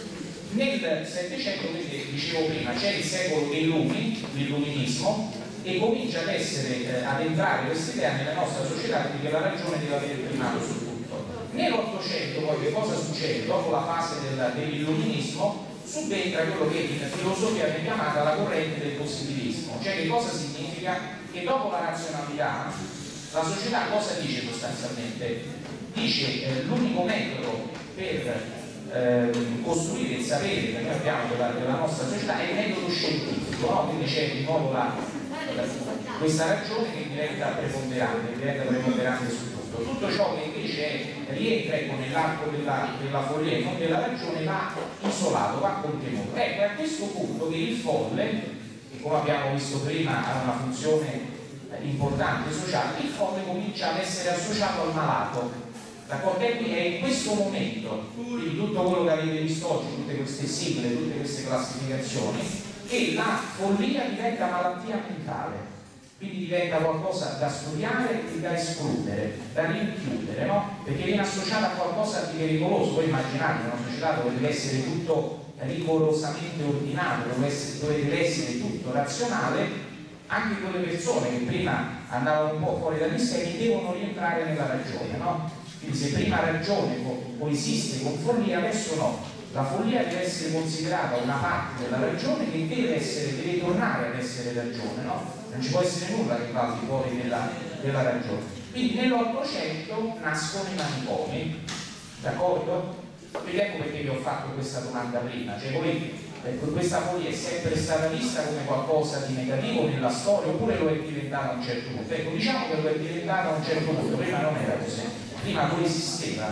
Nel Settecento, quindi dicevo prima, c'è il secolo dei lumi, l'illuminismo, e comincia ad essere, eh, ad entrare questa idea nella nostra società, quindi che la ragione deve avere il primato su tutto. Nell'Ottocento poi che cosa succede? Dopo la fase del, dell'illuminismo subentra quello che in filosofia viene chiamata la corrente del positivismo, cioè che cosa significa? Che dopo la razionalità la società cosa dice sostanzialmente? Dice eh, l'unico metodo per Eh, costruire il sapere che noi abbiamo della, della nostra società è il metodo scientifico, no? Quindi c'è di nuovo la, la, questa ragione che diventa preponderante, che diventa preponderante su tutto. Tutto ciò che invece è, rientra ecco, nell'arco della, della follia e non della ragione va isolato, va contenuto. Ecco, è a questo punto che il folle, che come abbiamo visto prima ha una funzione importante sociale, il folle comincia ad essere associato al malato. D'accordo? E qui è in questo momento, quindi tutto quello che avete visto oggi, tutte queste sigle, tutte queste classificazioni, che la follia diventa malattia mentale, quindi diventa qualcosa da studiare e da escludere, da rinchiudere, no? Perché viene associata a qualcosa di pericoloso. Voi immaginate una società dove deve essere tutto rigorosamente ordinato, dove, essere, dove deve essere tutto razionale, anche quelle persone che prima andavano un po' fuori dagli schemi devono rientrare nella ragione, no? Quindi se prima ragione coesiste con follia, adesso no. La follia deve essere considerata una parte della ragione che deve, essere, deve tornare ad essere ragione, no? Non ci può essere nulla che va al di fuori della, della ragione. Quindi nell'Ottocento nascono i manicomi, d'accordo? Quindi ecco perché vi ho fatto questa domanda prima, cioè voi ecco, questa follia è sempre stata vista come qualcosa di negativo nella storia oppure lo è diventata a un certo punto? Ecco, diciamo che lo è diventata a un certo punto, prima non era così. Prima coesisteva.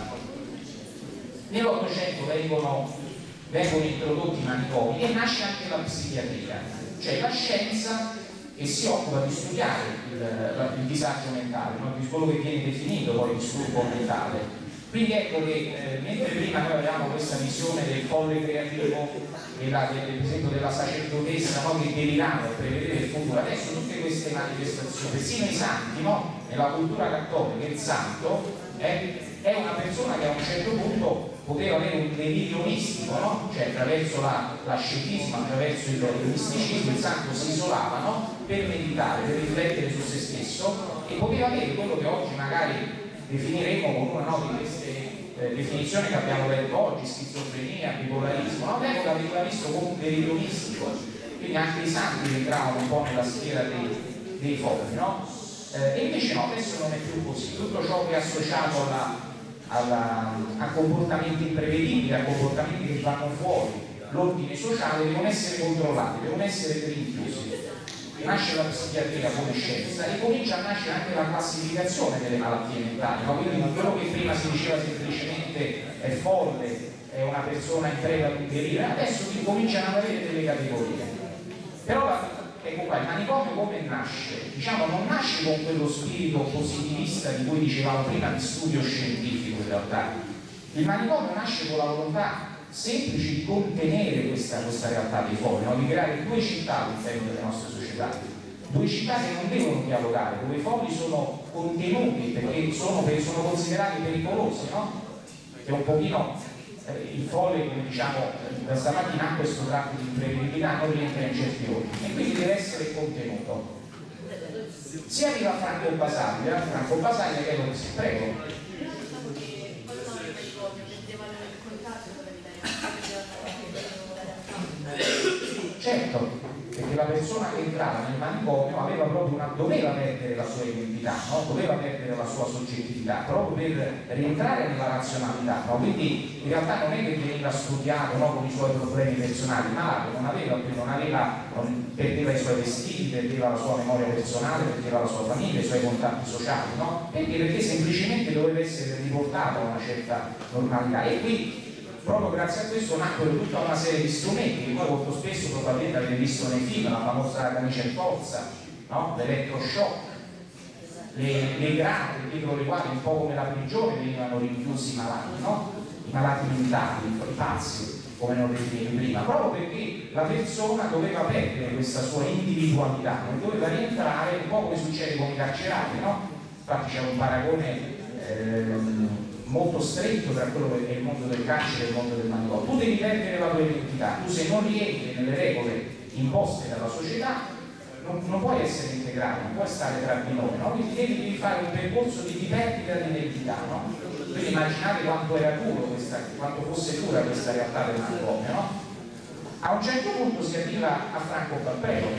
Nell'Ottocento vengono, vengono introdotti i manicomi e nasce anche la psichiatria, cioè la scienza che si occupa di studiare il, il disagio mentale, no? Di quello che viene definito poi disturbo mentale. Quindi ecco che eh, mentre prima noi avevamo questa visione del folle creativo, della, del, per esempio della sacerdotessa, no? Che delirava a prevedere il futuro, adesso tutte queste manifestazioni, persino i santi, no? Nella cultura cattolica il santo Eh, è una persona che a un certo punto poteva avere un delirio mistico, no? Cioè attraverso l'ascetismo, attraverso il, il misticismo, il santo si isolava, no? Per meditare, per riflettere su se stesso e poteva avere quello che oggi magari definiremo con una no, di queste eh, definizioni che abbiamo letto oggi, schizofrenia, bipolarismo, no? Lei l'aveva visto come un delirio mistico, quindi anche i santi entravano un po' nella schiera dei, dei folli, no? Eh, e invece no, adesso non è più così. Tutto ciò che è associato alla, alla, a comportamenti imprevedibili, a comportamenti che vanno fuori l'ordine sociale, devono essere controllati, devono essere rinchiusi. Nasce la psichiatria come scienza e comincia a nascere anche la classificazione delle malattie mentali, no? Quindi quello che prima si diceva semplicemente è folle, è una persona in preda ad un delirio, adesso si cominciano ad avere delle categorie. Però la ecco qua, il manicomio come nasce? Diciamo non nasce con quello spirito positivista di cui dicevamo prima di studio scientifico in realtà. Il manicomio nasce con la volontà semplice di contenere questa, questa realtà dei folli, no? Di creare due città all'interno delle nostre società. Due città che non devono dialogare, dove i folli sono contenuti perché sono, sono considerati pericolosi, no? Che un pochino il folle, come diciamo da stamattina, ha questo tratto di imprevedibilità, non rientra in certi ordini e quindi deve essere contenuto. Si arriva a Franco Basaglia, Franco Basaglia che è lo si prego. Certo, perché la persona che entrava nel manicomio aveva proprio una, doveva perdere la sua identità, no? Doveva perdere la sua soggettività proprio per rientrare nella razionalità, no? Quindi in realtà non è che veniva studiato, no? Con i suoi problemi personali, ma non aveva, non aveva non, perdeva i suoi vestiti, perdeva la sua memoria personale, perdeva la sua famiglia, i suoi contatti sociali, no? Perché? Perché semplicemente doveva essere riportato a una certa normalità e qui proprio grazie a questo nacquero tutta una serie di strumenti che voi molto spesso probabilmente avete visto nei film, la famosa camicia in forza, no? L'elettroshock, le, le grate dietro le quali, un po' come la prigione, venivano rinchiusi i malati, no? I malati mentali, i pazzi, come non definiti prima, proprio perché la persona doveva perdere questa sua individualità, non doveva rientrare, un po' come succede con i carcerati, no? Infatti c'è un paragone ehm, molto stretto tra quello che è il mondo del carcere e il mondo del manicomio. Tu devi perdere la tua identità, tu se non rientri nelle regole imposte dalla società non, non puoi essere integrato, non puoi stare tra di noi, no? Quindi devi, devi fare un percorso di perdita di identità, no? Quindi immaginate quanto era duro questa, quanto fosse dura questa realtà del manicomio, no? A un certo punto si arriva a Franco Cappello.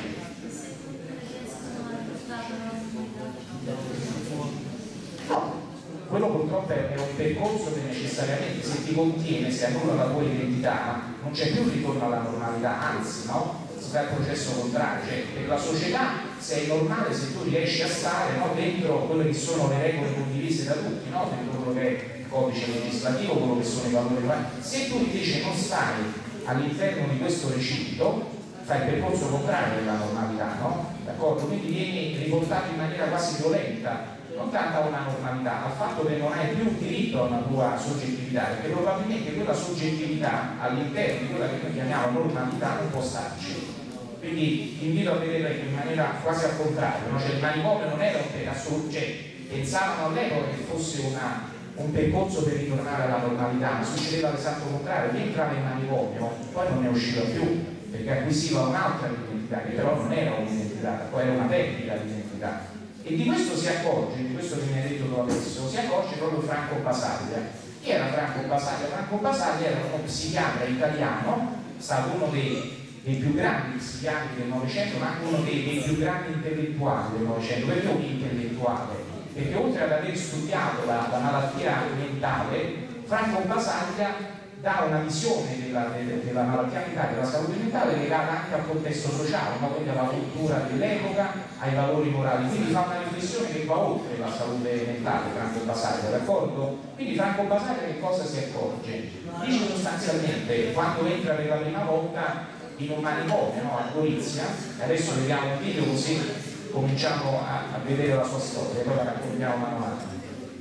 No, quello purtroppo è un percorso che necessariamente, se ti contiene, se annulla la tua identità, non c'è più ritorno alla normalità, anzi, no? Si fa il processo contrario, cioè per la società sei normale se tu riesci a stare, no, dentro quelle che sono le regole condivise da tutti, no? Dentro quello che è il codice legislativo, quello che sono i valori umani. Se tu invece non stai all'interno di questo recinto, fai il percorso contrario della normalità, no? D'accordo? Quindi vieni riportato in maniera quasi violenta, non tanto a una normalità, al fatto che non hai più diritto a una tua soggettività, perché probabilmente quella soggettività all'interno di quella che noi chiamiamo normalità non può starci. Quindi ti invito a vedere in maniera quasi al contrario, no? Cioè, il manicomio non era un percorso, cioè, pensavano all'epoca che fosse una, un percorso per ritornare alla normalità, ma succedeva l'esatto contrario, chi entrava in manicomio poi non ne usciva più, perché acquisiva un'altra identità, che però non era un'identità, poi era una perdita di identità. E di questo si accorge, di questo che mi hai detto tu adesso, si accorge proprio Franco Basaglia. Chi era Franco Basaglia? Franco Basaglia era uno psichiatra italiano, stato uno dei, dei più grandi psichiatri del Novecento, ma anche uno dei, dei più grandi intellettuali del Novecento. Perché un intellettuale? Perché oltre ad aver studiato la, la malattia mentale, Franco Basaglia dà una visione della, della, della malattia mentale, della salute mentale legata anche al contesto sociale, no? Quindi alla cultura dell'epoca, ai valori morali, quindi fa una riflessione che va oltre la salute mentale, Franco Basaglia, d'accordo? Quindi Franco Basaglia che cosa si accorge? Dice sostanzialmente, quando entra per la prima volta in un manicomio, no? A Gorizia, adesso vediamo un video così cominciamo a, a vedere la sua storia, poi la raccontiamo mano a mano.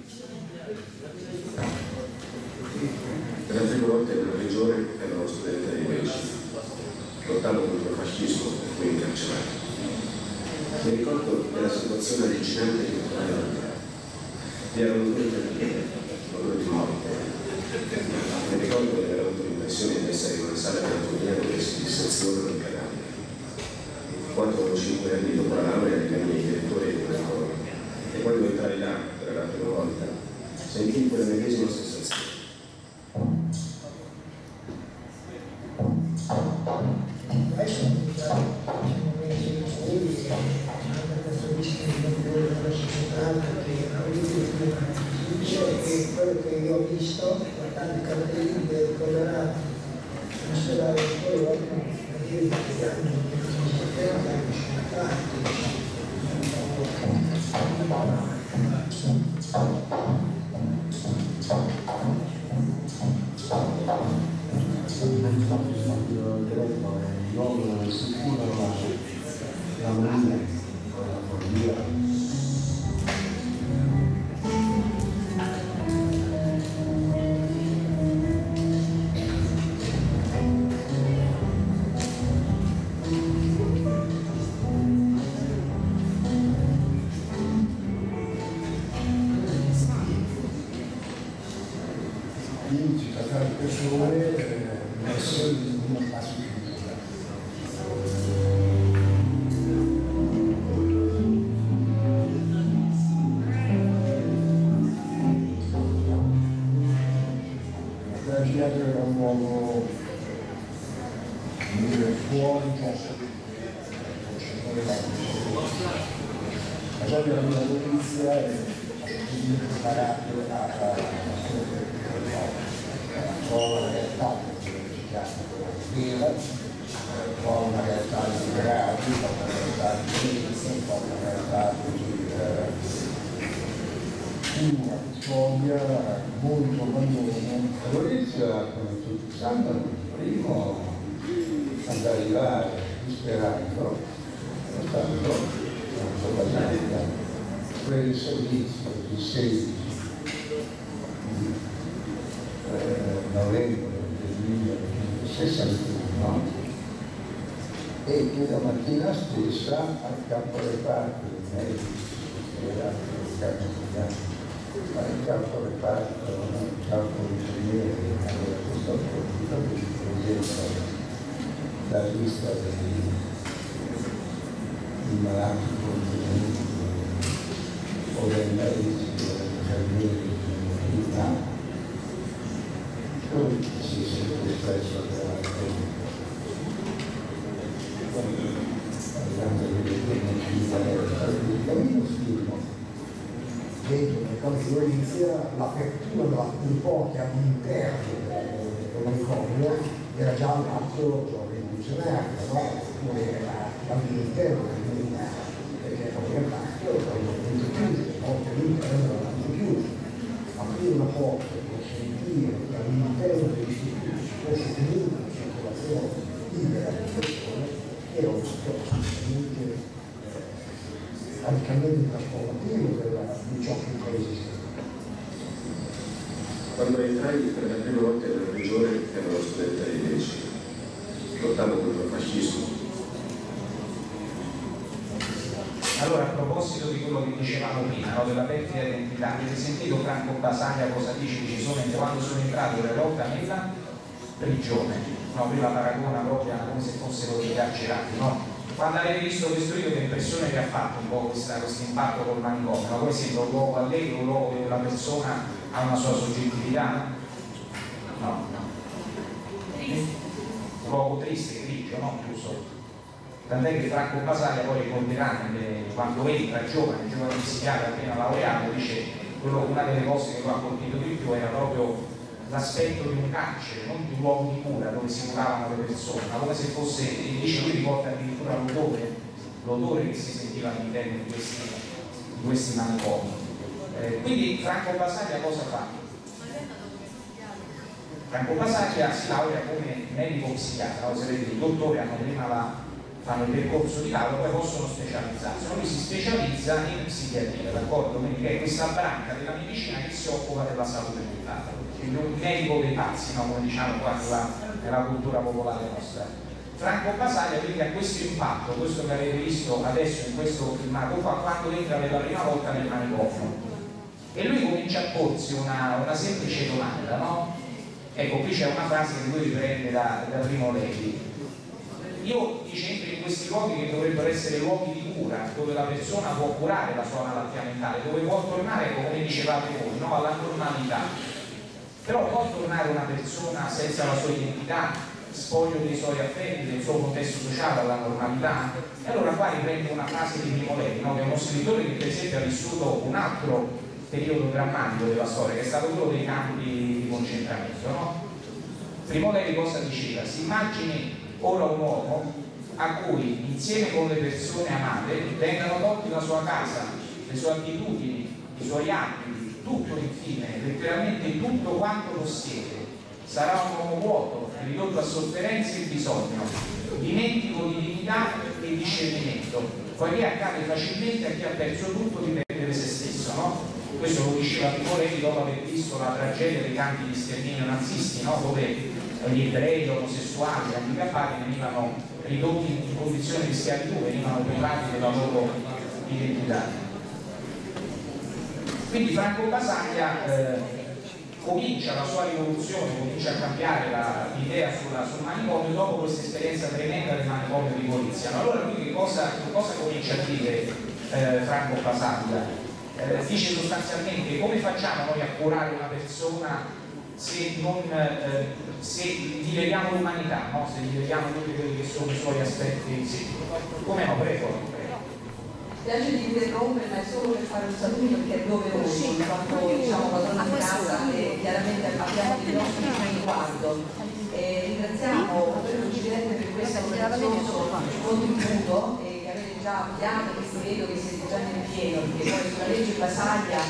Per la prima volta in una regione ero uno studente di medicina, lottavo contro il fascismo e fui incarcerato. Mi ricordo della situazione allucinante che mi trovavo. Vi erano due interviste, due di morte. Mi ricordo di aver avuto l'impressione di essere in una sala di anatomia dove si dissezionano i cadaveri. quattro o cinque anni dopo la laurea divenne direttore di una scuola e quando entrai là per la prima volta sentii quella medesima sensazione. Adesso diciamo mesi studi, anche questo rischio di controllo della società, perché dice che quello che io ho visto, guardando i cartelli, mi ricorderà una sola scuola, a dire che hanno non sicuro la manina, la follia. Inizi a fare persone messo in uno spazio di vita. La Giacomo era un uomo fuori posto, la Giacomo era una notizia e quindi preparato a o una realtà vera, o una realtà di gradi, o una realtà di scienza, o una realtà di una storia molto abbandono. Lorenzo, come tutti sanno, il primo ad arrivare disperando è stato Franco Basaglia, quel servizio di sedici di eh, novembre del millenovecentosessantuno e che la mattina stessa al capo reparto di medici era il capo ma il capo reparto, il capo ingegnere aveva questo appunto che presenta la lista dei, dei malati contenuti o dei medici o degli infermieri di unità. Poi si è sempre espresso per la parlando delle tecniche da meno scrivo dentro nel caso di Lorenzo l'apertura dei pochi all'interno del manicomio era già un atto rivoluzionario, no? Oppure era all'interno del militare, perché poi era fatto poi non chiuso, le porte all'interno erano chiuse. Aprire una porta e consentire che all'interno dell'istituto ci fosse comunque una circolazione libera di persone era un sistema assolutamente radicalmente trasformativo di ciò che poi esiste. Quando entrai per la prima volta nella regione ero uno studente di medici, lottavo contro il fascismo. Allora, a proposito di quello che dicevamo prima, no, della perdita di identità, avete sentito Franco Basaglia cosa dice? Ci sono, quando sono entrato nella lotta nella prigione, no, qui la paragona proprio come se fossero dei carcerati, no? Quando avete visto questo video, che impressione vi ha fatto un po' questo impatto col manicomio? Ma poi sembra un luogo allegro, un luogo dove la persona ha una sua soggettività? No. Un luogo triste, grigio, no? Giusto? Tant'è che Franco Basaglia poi ricorderà quando entra giovane, giovane psichiatra appena laureato, dice quello, una delle cose che lo ha colpito di più era proprio l'aspetto di un carcere, non di un luogo di cura dove si curavano le persone, ma come se fosse, dice lui riporta addirittura l'odore, l'odore che si sentiva all'interno di questi, di questi manicomi. Eh, quindi Franco Basaglia cosa fa? Franco Basaglia si laurea come medico psichiatra, no? Sapete, i dottori hanno prima la, fanno il percorso di laurea, poi possono specializzarsi. Lui si specializza in psichiatria, d'accordo? Quindi che è questa branca della medicina che si occupa della salute mentale. Quindi un medico dei pazzi, no? Come diciamo qua nella, nella cultura popolare nostra. Franco Basaglia quindi ha questo impatto, questo che avete visto adesso in questo filmato qua, quando entra per la prima volta nel manicomio. E lui comincia a porsi una, una semplice domanda, no? Ecco, qui c'è una frase che lui riprende da, da Primo Levi. Io, dice, entro in questi luoghi che dovrebbero essere luoghi di cura, dove la persona può curare la sua malattia mentale, dove può tornare, come dicevate voi, no? Alla normalità. Però può tornare una persona senza la sua identità, spoglio dei suoi affetti, del suo contesto sociale, alla normalità? E allora qua riprende una frase di Primo Levi, no? Che è uno scrittore che per esempio ha vissuto un altro periodo drammatico della storia, che è stato quello dei campi di concentramento, no? Primo Levi cosa diceva? Si immagini ora un uomo a cui insieme con le persone amate vengano tolti la sua casa, le sue attitudini, i suoi abiti, tutto infine, letteralmente tutto quanto possiede. Sarà un uomo vuoto, ridotto a sofferenze e bisogno, dimentico di dignità e discernimento, poiché accade facilmente a chi ha perso tutto di perdere se stesso, no? Questo lo diceva Primo Levi dopo aver visto la tragedia dei campi di sterminio nazisti, no? Dove gli ebrei, gli omosessuali, gli handicappati venivano ridotti in condizioni di schiavitù, venivano privati della loro identità. Quindi Franco Basaglia eh, comincia la sua rivoluzione, comincia a cambiare l'idea sul manicomio dopo questa esperienza tremenda del manicomio di Gorizia. Allora lui che cosa, che cosa comincia a dire eh, Franco Basaglia? Eh, dice sostanzialmente come facciamo noi a curare una persona se, non, eh, se gli vediamo l'umanità, no? Se gli vediamo tutti quelli che sono i suoi aspetti, sì. Come no, prego, prego. Piace di interrompere, ma è solo per fare un saluto perché è doveroso, in quanto diciamo padrona di casa e chiaramente abbiamo dei nostri riguardo. Eh, ringraziamo proprio il Presidente per questo prezioso contributo eh, che avete già avviato, che si vedo che siete già nel pieno, perché poi sulla legge Basaglia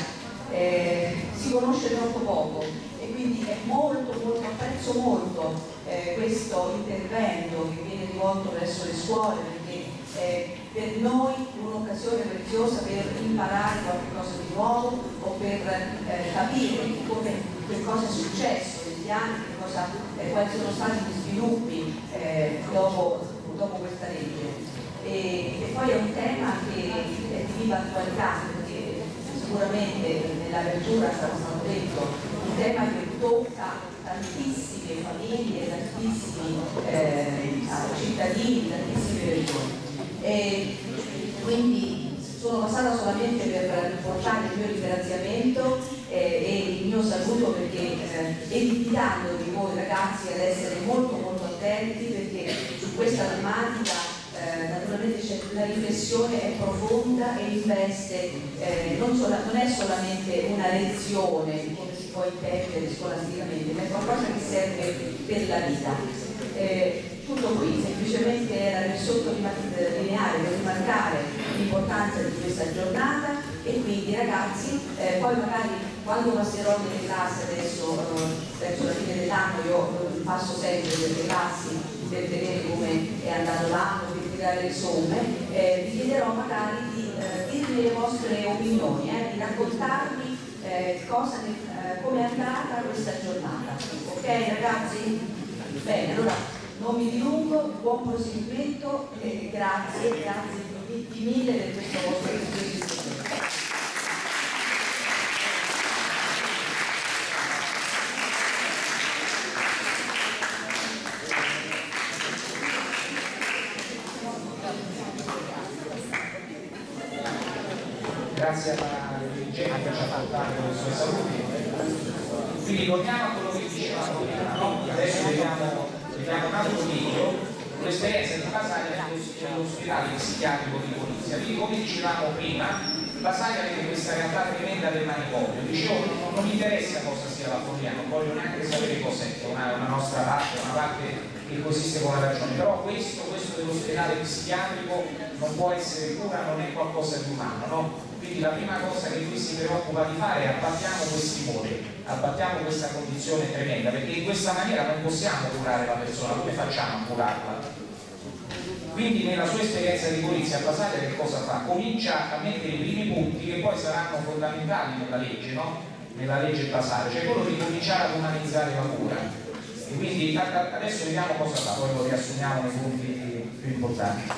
eh, si conosce troppo poco e quindi è molto, molto, apprezzo molto eh, questo intervento che viene rivolto verso le scuole, perché è per noi un'occasione preziosa per imparare qualcosa di nuovo o per eh, capire come, che cosa è successo negli anni, che cosa, eh, quali sono stati gli sviluppi eh, dopo, dopo questa legge. E, e poi è un tema che è di viva attualità, perché sicuramente nell'apertura sarà stato detto un tema che tocca tantissime famiglie, tantissimi eh, cittadini, tantissime persone. E quindi sono passata solamente per portare il mio ringraziamento eh, e il mio saluto, perché eh, invitando voi ragazzi ad essere molto molto attenti, perché su questa tematica Eh, naturalmente la riflessione è profonda e investe, eh, non, sola, non è solamente una lezione come si può intendere scolasticamente, ma è qualcosa che serve per la vita. Eh, tutto qui, semplicemente era per sottolineare, per rimarcare l'importanza di questa giornata e quindi ragazzi, eh, poi magari quando passerò nelle classi adesso, eh, verso la fine dell'anno, io eh, passo sempre per le classi per vedere come è andato l'anno, per tirare le somme, eh, vi chiederò magari di eh, dirmi le vostre opinioni, eh, di raccontarmi eh, cosa ne, eh, come è andata questa giornata. Ok ragazzi? Bene, allora non mi dilungo, buon proseguimento e grazie, grazie di mille per questo vostro intervento. Grazie alla dirigente che ci ha portato i suoi saluti. Quindi torniamo a quello che diceva prima, no? Adesso vediamo, vediamo un altro video, l'esperienza di Basaglia nell'ospedale psichiatrico di Gorizia. Quindi come dicevamo prima, Basaglia vede questa realtà tremenda del manicomio. Dicevo, non, non mi interessa cosa sia la follia, non voglio neanche sapere cos'è, è una, una nostra parte, una parte che coesiste con la ragione, però questo, questo dell'ospedale psichiatrico non può essere cura, non è qualcosa di umano, no? Quindi la prima cosa che qui si preoccupa di fare è abbattiamo questi muri, abbattiamo questa condizione tremenda, perché in questa maniera non possiamo curare la persona, come facciamo a curarla? Quindi nella sua esperienza di Gorizia, Basaglia che cosa fa? Comincia a mettere i primi punti che poi saranno fondamentali nella legge, no? Nella legge Basaglia, cioè quello di cominciare ad umanizzare la cura. E quindi adesso vediamo cosa fa, poi lo riassumiamo nei punti più importanti.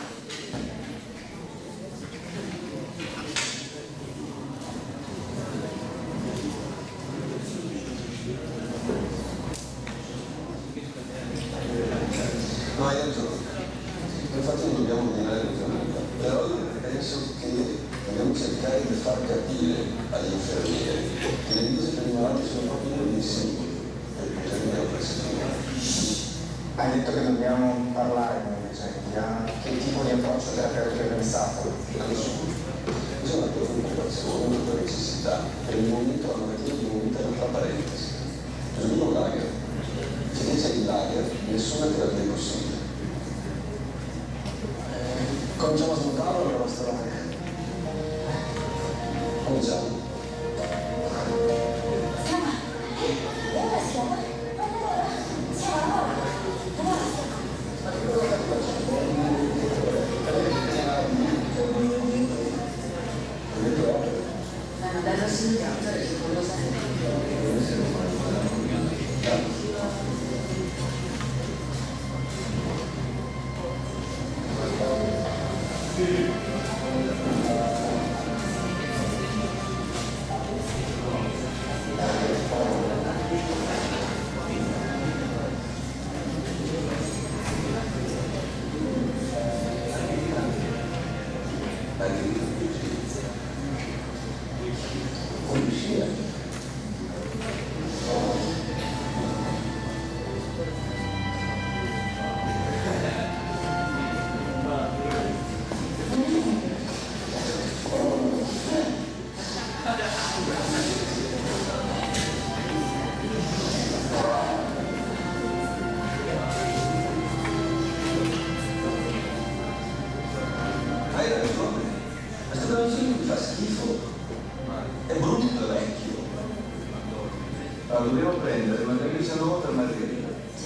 No, hai ragione. Infatti non dobbiamo ordinare la giornata, però io penso che dobbiamo cercare di far capire agli infermieri che le visite per i malati sono proprio dei simboli per poter avere questa settimana. Hai detto che dobbiamo parlare con i pazienti, che tipo di approccio terapeutico è pensato? Nessuno. C'è una tua preoccupazione, una tua necessità, per il momento la mattina di momento tra parentesi. Giusto lager. Finché c'è il lager, nessuna terapia è possibile. Eh, cominciamo a smontarlo allora basta lager. Cominciamo. Siamo, e ora siamo, allora, siamo allora, allora siamo. Ma che cosa facciamo? È una bella sembianza che secondo sempre. Hai ragione, questa canzone mi fa schifo. è brutto, è vecchio. Allora dobbiamo prendere Margherita nuova per Margherita.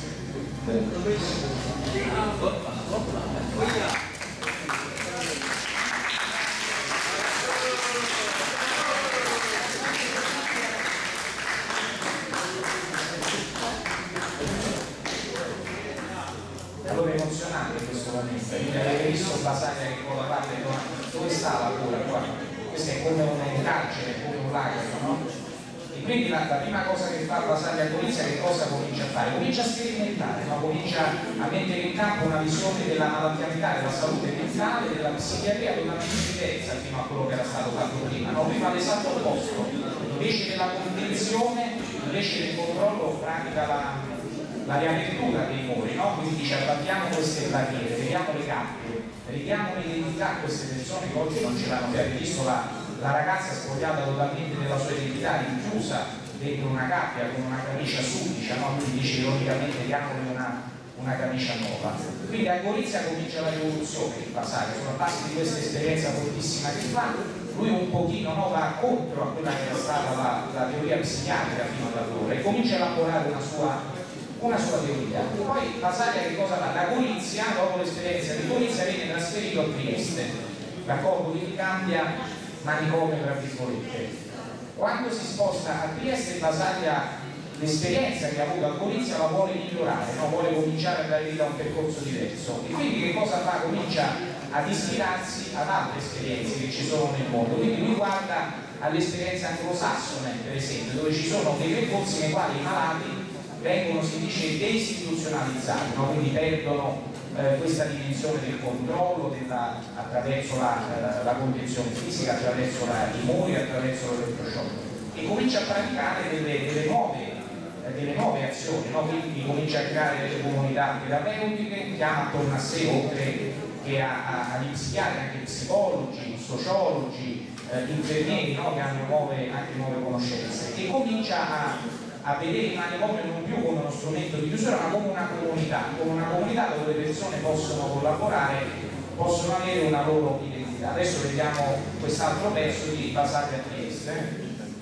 Allora è emozionante in questo momento, quindi avete visto Basaglia che con la parte dove stava pure qua? Questo è come un carcere, come un lager, no? E quindi la, la prima cosa che fa Basaglia Gorizia, che cosa comincia a fare? Comincia a sperimentare, no? Comincia a mettere in campo una visione della malattia mentale, della salute mentale, della psichiatria totalmente diversa fino a quello che era stato fatto prima, no? Prima l'esatto opposto, invece della contenzione, invece del controllo pratica la la riapertura dei muri, no? Quindi dice abbattiamo queste barriere, vediamo le gabbie, ridiamo un'identità a queste persone che oggi non ce l'hanno più. Avete visto la, la ragazza spogliata totalmente della sua identità, rinchiusa dentro una gabbia con una camicia sudicia, no? Quindi dice ironicamente diamole una, una camicia nuova. Quindi a Gorizia comincia la rivoluzione di Basaglia, sulla base di questa esperienza fortissima che fa, lui un pochino no, va contro a quella che era stata la, la teoria psichiatrica fino ad allora e comincia a elaborare una sua una sua teoria. Poi Basaglia che cosa fa? Da Gorizia, dopo l'esperienza di Gorizia, viene trasferito a Trieste, d'accordo? Quindi cambia manicomio tra virgolette. Quando si sposta a Trieste, Basaglia l'esperienza che ha avuto a Gorizia la vuole migliorare, no? Vuole cominciare ad andare da un percorso diverso. E quindi che cosa fa? Comincia ad ispirarsi ad altre esperienze che ci sono nel mondo. Quindi lui guarda all'esperienza anglosassone, per esempio, dove ci sono dei percorsi nei quali i malati vengono, si dice, deistituzionalizzati, no? Quindi perdono eh, questa dimensione del controllo della, attraverso la, eh, la condizione fisica, attraverso la, i muri, attraverso l'elettroshock e comincia a praticare delle, delle, nuove, eh, delle nuove azioni, no? Quindi comincia a creare delle comunità terapeutiche, chiama attorno a sé, oltre che a, a, agli psichiatri, anche psicologi, sociologi, eh, infermieri, no? Che hanno nuove, anche nuove conoscenze e comincia a a vedere il manicomio non più come uno strumento di chiusura ma come una comunità, come una comunità dove le persone possono collaborare, possono avere una loro identità. Adesso vediamo quest'altro pezzo di Basaglia a Trieste.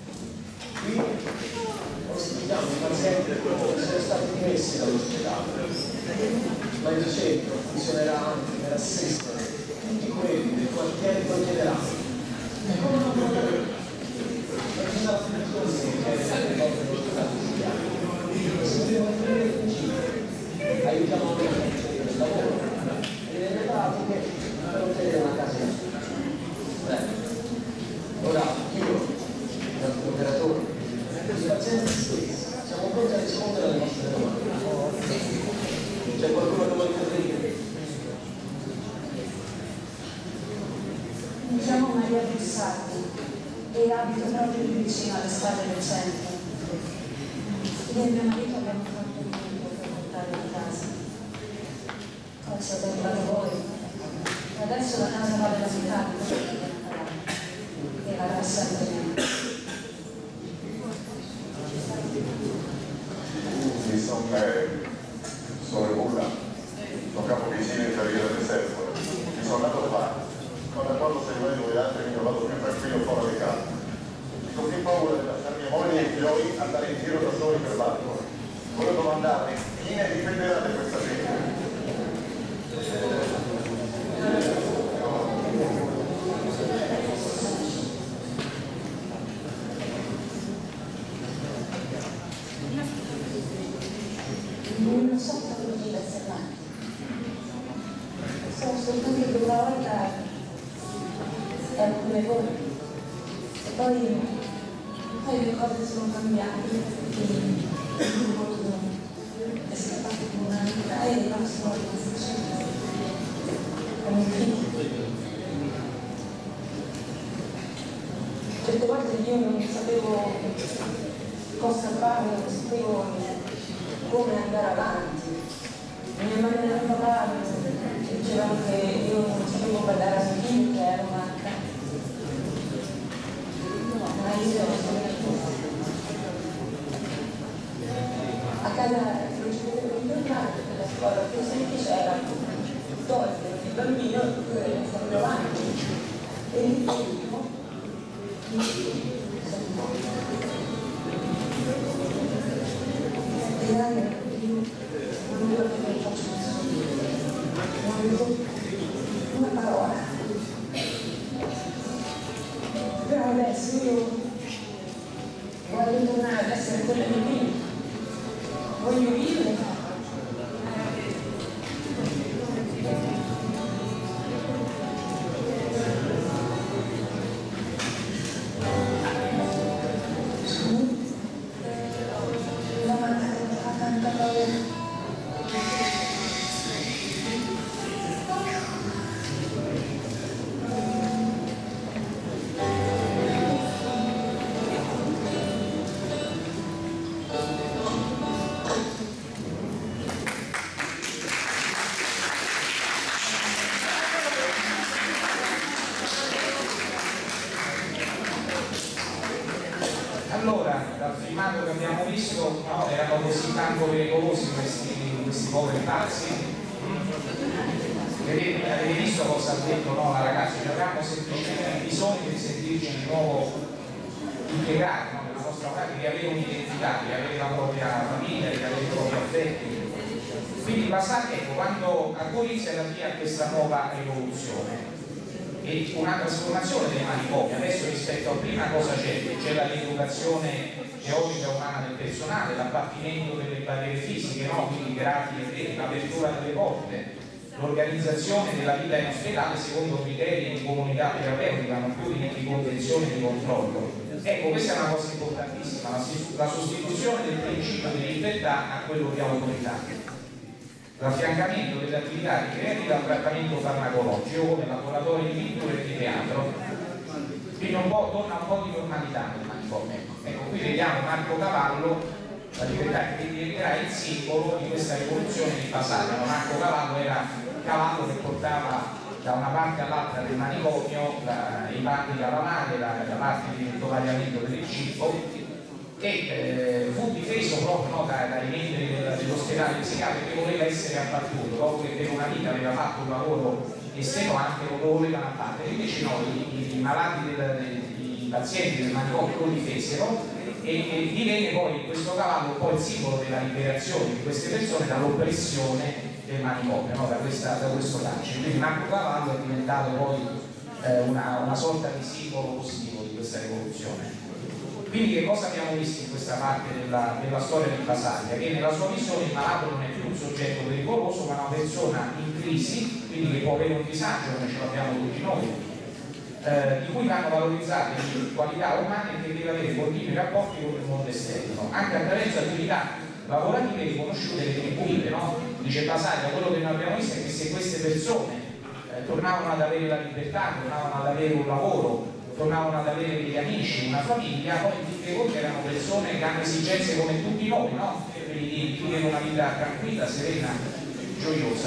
Qui ospitiamo i pazienti che sono stati dimessi dall'ospedale, ma il centro funzionerà anche per assistere tutti quelli del quartiere considerati. È come una comunità. È una funzione che è sempre dello Stato italiano. Se dobbiamo tenere il principio, aiutiamo anche a facere il lavoro e nelle pratiche per ottenere una casa. Beh, ora io, l'operatore, i pazienti stessi, siamo pronti a rispondere alle nostre domande. C'è qualcuno che vuole intervenire? Mi chiamo Maria Bussati e abito proprio lì vicino alle strade del centro. Io e mio marito abbiamo fatto il tempo per portare a casa. Poi siete arrivati voi e adesso la casa vale la metà di quello che abbiamo pagato e varrà sempre meno. Sì, sono, eh, sono Rebulla, sono capo vicino in Ferriera del Sesto. Mi sono andato a fare. Quando quando sei voi due altri mi trovato più tranquillo fuori di casa. Ho più paura di lasciare mia moglie e i figlioli andare in giro da soli per balcone. Volevo domandarmi chi ne dipenderà da questa gente? Non so quello di essere avanti. So soltanto che una volta ero come voi e poi, poi le cose sono cambiate quindi molto è scappato con una vita e non sono rimasta come un figlio. Certe volte io non sapevo cosa fare, non sapevo come andare avanti. Mia madre e mio papà dicevano che io non sapevo parlare a mio figlio, che ero matta. Ma io a casa non ci potevo ritornare perché la scuola più semplice era togliere il bambino e farlo avanti. E il figlio una parola, però adesso io voglio tornare ad essere quella di prima, voglio vivere. La mancanza fa tanta paura. Allora, dal filmato che abbiamo visto, no, erano così tanto pericolosi questi, questi poveri pazzi. Vedete, avete visto cosa ha detto, no, la ragazza? Cioè, abbiamo semplicemente bisogno di sentirci di nuovo integrati, no, nella nostra famiglia, di avere un'identità, di avere la propria famiglia, di avere i propri affetti. Quindi passate, ecco, quando a Gorizia era via questa nuova rivoluzione e una trasformazione dei manicomi. Adesso rispetto a prima cosa c'è? C'è la rieducazione teorica umana del personale, l'abbattimento delle barriere fisiche, no? Quindi gradi e reti, l'apertura delle porte, l'organizzazione della vita in ospedale secondo criteri di comunità terapeutica, non più di contenzione e di controllo. Ecco, questa è una cosa importantissima, la sostituzione del principio di libertà a quello di autorità. L'affiancamento delle attività ricreative al trattamento farmacologico come laboratorio di pittura e di teatro, quindi un po', torna un po' di normalità nel manicomio. Ecco, qui vediamo Marco Cavallo, la libertà che diventerà il simbolo di questa rivoluzione di Basaglia. Marco Cavallo era il cavallo che portava da una parte all'altra del manicomio la, i pacchi da lavare, la, la parte di tovagliamento del cibo, e eh, fu difeso proprio, no, dai, dai membri del, dell'ospedale psichiatrico, perché voleva essere abbattuto, dopo che per una vita aveva fatto un lavoro estenuante, lo volevano abbattere. Invece no, i, i malati, del, dei, i pazienti del manicomio lo difesero e, e divenne poi questo cavallo poi il simbolo della liberazione di queste persone dall'oppressione del manicomio, no, da, questa, da questo carcere. Quindi Marco Cavallo è diventato poi eh, una, una sorta di simbolo positivo di questa rivoluzione. Quindi che cosa abbiamo visto in questa parte della, della storia di Basaglia? Che nella sua visione il malato non è più un soggetto pericoloso, ma una persona in crisi, quindi che può avere un disagio come ce l'abbiamo tutti noi, eh, di cui vanno valorizzate le qualità umane e che deve avere continui rapporti con il mondo esterno, anche attraverso attività lavorative riconosciute e retribuite, no? Dice Basaglia, quello che noi abbiamo visto è che se queste persone eh, tornavano ad avere la libertà, tornavano ad avere un lavoro, tornavano ad avere degli amici, una famiglia, poi in fin dei conti erano persone che hanno esigenze come tutti noi, no? Per vivere una vita tranquilla, serena, gioiosa.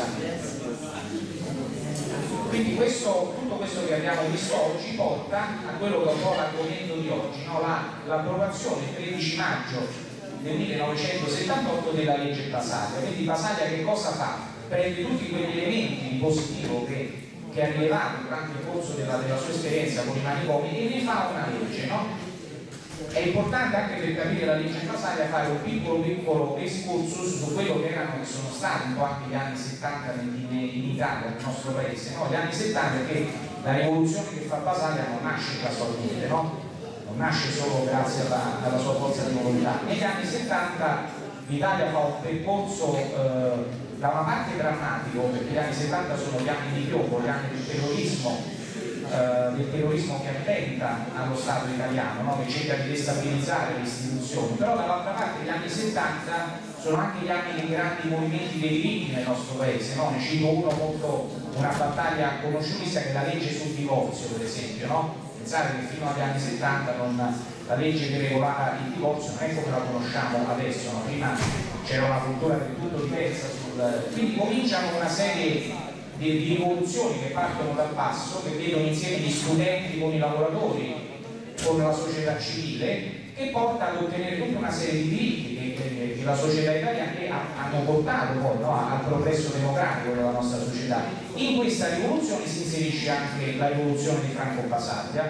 Quindi questo, tutto questo che abbiamo visto oggi porta a quello che è un po' l'argomento di oggi, no? L'approvazione il tredici maggio del millenovecentosettantotto della legge Basaglia. Quindi Basaglia che cosa fa? Prende tutti quegli elementi di positivo che che ha rilevato durante il corso della, della sua esperienza con i manicomi e ne fa una legge, no? È importante anche per capire la legge Basaglia fare un piccolo piccolo excursus su quello che erano che sono stati un po' anche gli anni settanta in, in Italia, nel nostro paese, no? Gli anni settanta, perché la rivoluzione che fa Basaglia non nasce casualmente, no? Non nasce solo grazie alla, alla sua forza di volontà. Negli anni settanta l'Italia fa un percorso eh, da una parte drammatico, perché gli anni settanta sono gli anni di piombo, gli anni del terrorismo, eh, del terrorismo che attenta allo Stato italiano, no? Che cerca di destabilizzare le istituzioni, però dall'altra parte gli anni settanta sono anche gli anni dei grandi movimenti dei diritti nel nostro paese, no? Ne cito uno molto, una battaglia conosciutissima che è la legge sul divorzio, per esempio, no? Pensare che fino agli anni settanta non, la legge che regolava il divorzio non è come la conosciamo adesso, no? Prima c'era una cultura del tutto diversa sul... quindi cominciano una serie di, di rivoluzioni che partono dal basso, che vedono insieme gli studenti con i lavoratori, con la società civile, che porta ad ottenere tutta una serie di diritti che, che, che la società italiana che ha, hanno portato poi, no, al progresso democratico della nostra società. In questa rivoluzione si inserisce anche la rivoluzione di Franco Basaglia,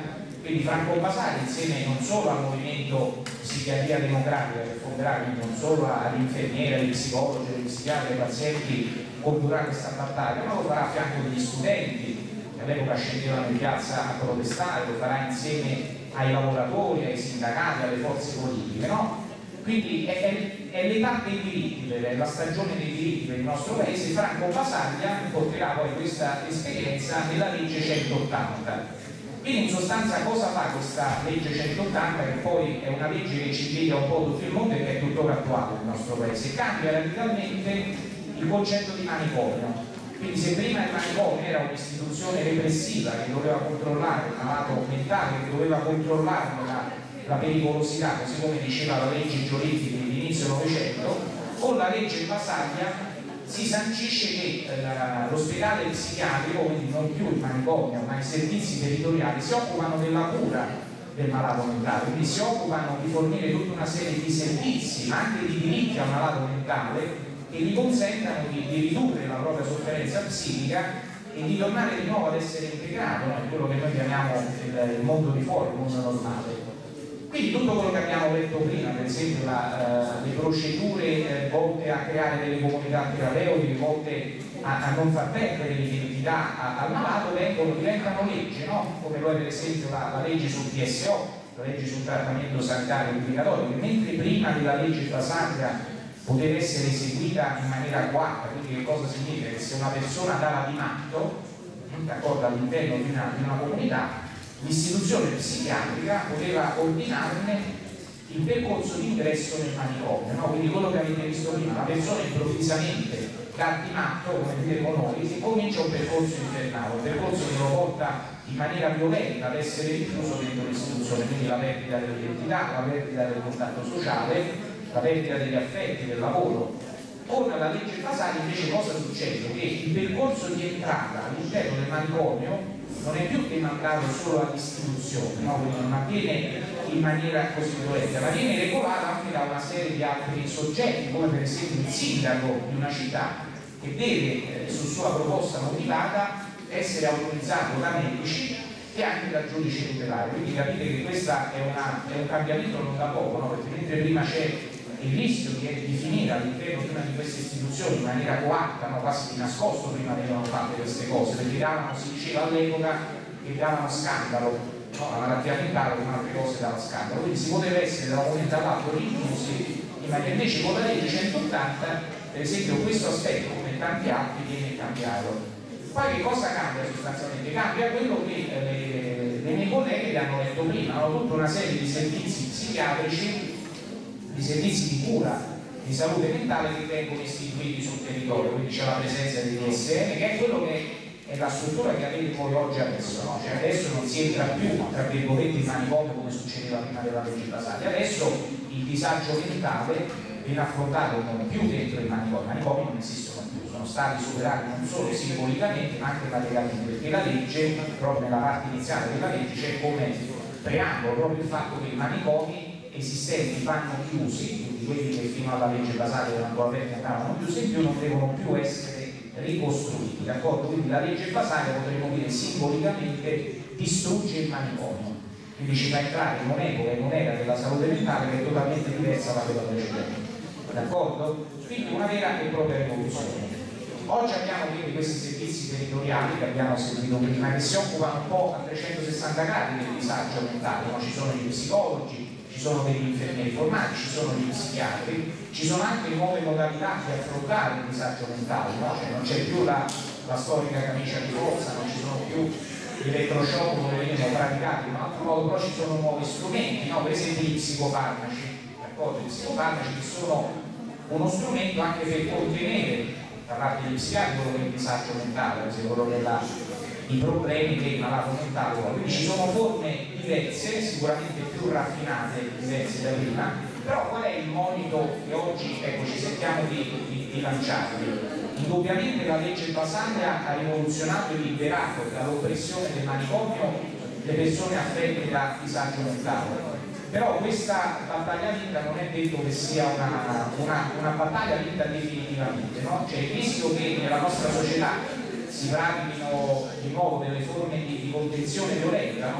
Quindi Franco Basaglia, insieme non solo al movimento psichiatria democratica che fonderà, quindi non solo agli infermieri, agli psicologi, agli psichiatri, ai pazienti, condurrà questa battaglia, ma lo farà a fianco degli studenti che all'epoca scendevano in piazza a protestare, lo farà insieme ai lavoratori, ai sindacati, alle forze politiche, no? Quindi è, è, è l'età dei diritti, è la stagione dei diritti per il nostro paese. Franco Basaglia porterà poi questa esperienza nella legge centottanta. Quindi in sostanza cosa fa questa legge centottanta, che poi è una legge che ci vede un po' tutto il mondo e che è tuttora attuale nel nostro paese? Cambia radicalmente il concetto di manicomio. Quindi se prima il manicomio era un'istituzione repressiva che doveva controllare il malato mentale, che doveva controllarne la, la pericolosità, così come diceva la legge Giolitti dell'inizio Novecento, con la legge Basaglia si sancisce che eh, l'ospedale psichiatrico, quindi non più il manicomio ma i servizi territoriali, si occupano della cura del malato mentale, quindi si occupano di fornire tutta una serie di servizi ma anche di diritti al malato mentale che gli consentano di, di ridurre la propria sofferenza psichica e di tornare di nuovo ad essere integrato, no? In quello che noi chiamiamo il, il mondo di fuori, il mondo normale. Quindi tutto quello che abbiamo detto prima, per esempio la, uh, le procedure eh, volte a creare delle comunità terapeutiche, volte a, a non far perdere l'identità al malato, vengono, diventano legge, no? Come lo è per esempio la, la legge sul T S O, la legge sul trattamento sanitario obbligatorio, che mentre prima della legge Basaglia poteva essere eseguita in maniera coatta. Quindi che cosa significa? Che se una persona dava di matto, d'accordo, all'interno di una, di una comunità, l'istituzione psichiatrica poteva ordinarne il percorso di ingresso nel manicomio, no? Quindi quello che avete visto prima, la persona improvvisamente dà di matto, come diremo noi, e comincia un percorso infernale, un percorso che lo porta in maniera violenta ad essere rinchiuso dentro l'istituzione, quindi la perdita dell'identità, la perdita del contatto sociale, la perdita degli affetti, del lavoro. Con la legge Basaglia invece cosa succede? Che il percorso di entrata all'interno del manicomio non è più demandato solo all'istituzione, no? Quindi non avviene in maniera così violenta, ma viene regolato anche da una serie di altri soggetti, come per esempio il sindaco di una città, che deve, eh, su sua proposta motivata, essere autorizzato da medici e anche dal giudice tutelare. Quindi capite che questo è, è un cambiamento non da poco, no? Perché mentre prima c'è il rischio di, di finire all'interno di una di queste istituzioni in maniera coatta, no? Quasi di nascosto prima venivano fatte queste cose, perché davano, si diceva all'epoca che davano scandalo, no? La malattia mentale come altre cose dava scandalo, quindi si poteva essere da un momento all'altro rinchiusi, ma invece con la legge centottanta per esempio questo aspetto come tanti altri viene cambiato. Poi che cosa cambia sostanzialmente? Cambia quello che eh, le, le mie colleghe vi hanno detto prima, no? Tutta una serie di servizi psichiatrici, di servizi di cura, di salute mentale che vengono istituiti sul territorio, quindi c'è la presenza dei D S M, che è quello che è la struttura che avete voi oggi adesso, no? Cioè adesso non si entra più, tra virgolette, in manicomio come succedeva prima della legge Basaglia, adesso il disagio mentale viene affrontato non più dentro il manicomio, i manicomi non esistono più, sono stati superati non solo simbolicamente ma anche materialmente, perché la legge, proprio nella parte iniziale della legge, c'è come preambolo proprio il fatto che i manicomi esistenti vanno chiusi, quindi quelli che fino alla legge Basaglia erano ancora aperti andavano chiusi, in più non devono più essere ricostruiti, d'accordo? Quindi la legge Basaglia, potremmo dire simbolicamente, distrugge il manicomio, quindi ci fa entrare in un'epoca, in un'era della salute mentale che è totalmente diversa da quella precedente, d'accordo? Quindi una vera e propria rivoluzione. Oggi abbiamo quindi questi servizi territoriali che abbiamo sentito prima, che si occupano un po' a trecentosessanta gradi del disagio mentale, no? Ci sono gli psicologi, ci sono degli infermieri formati, ci sono gli psichiatri, ci sono anche nuove modalità di affrontare il disagio mentale, no? Cioè non c'è più la, la storica camicia di forza, non ci sono più gli elettroshock come venivano praticati in un altro modo, però ci sono nuovi strumenti, no? Per esempio gli psicofarmaci, d'accordo? Gli psicofarmaci che sono uno strumento anche per contenere da parte degli psichiatri quello che è il disagio mentale, per esempio quello che è la, i problemi che il malato mentale vuole. Quindi ci sono forme diverse, sicuramente più raffinate, diverse da prima, però qual è il monito che oggi, ecco, ci sentiamo di, di, di lanciarvi? Indubbiamente la legge Basaglia ha rivoluzionato e liberato dall'oppressione del manicomio le persone affette da disagio mentale. Però questa battaglia vinta non è detto che sia una, una, una battaglia vinta definitivamente, no? C'è il rischio che nella nostra società si pratichino di nuovo delle forme di, di contenzione violenta, no?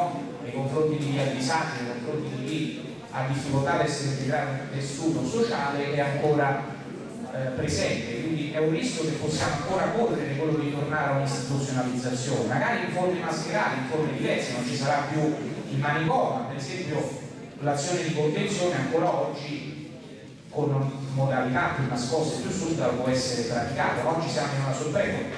nei confronti di chi ha disagi, nei confronti di chi ha difficoltà ad essere integrato nel tessuto sociale è ancora eh, presente, quindi è un rischio che possiamo ancora correre quello di tornare a un'istituzionalizzazione, magari in forme mascherate, in forme diverse, non ci sarà più il manicomio, per esempio l'azione di contenzione ancora oggi con modalità più nascoste, più subdola può essere praticata, oggi siamo in una sorpresa.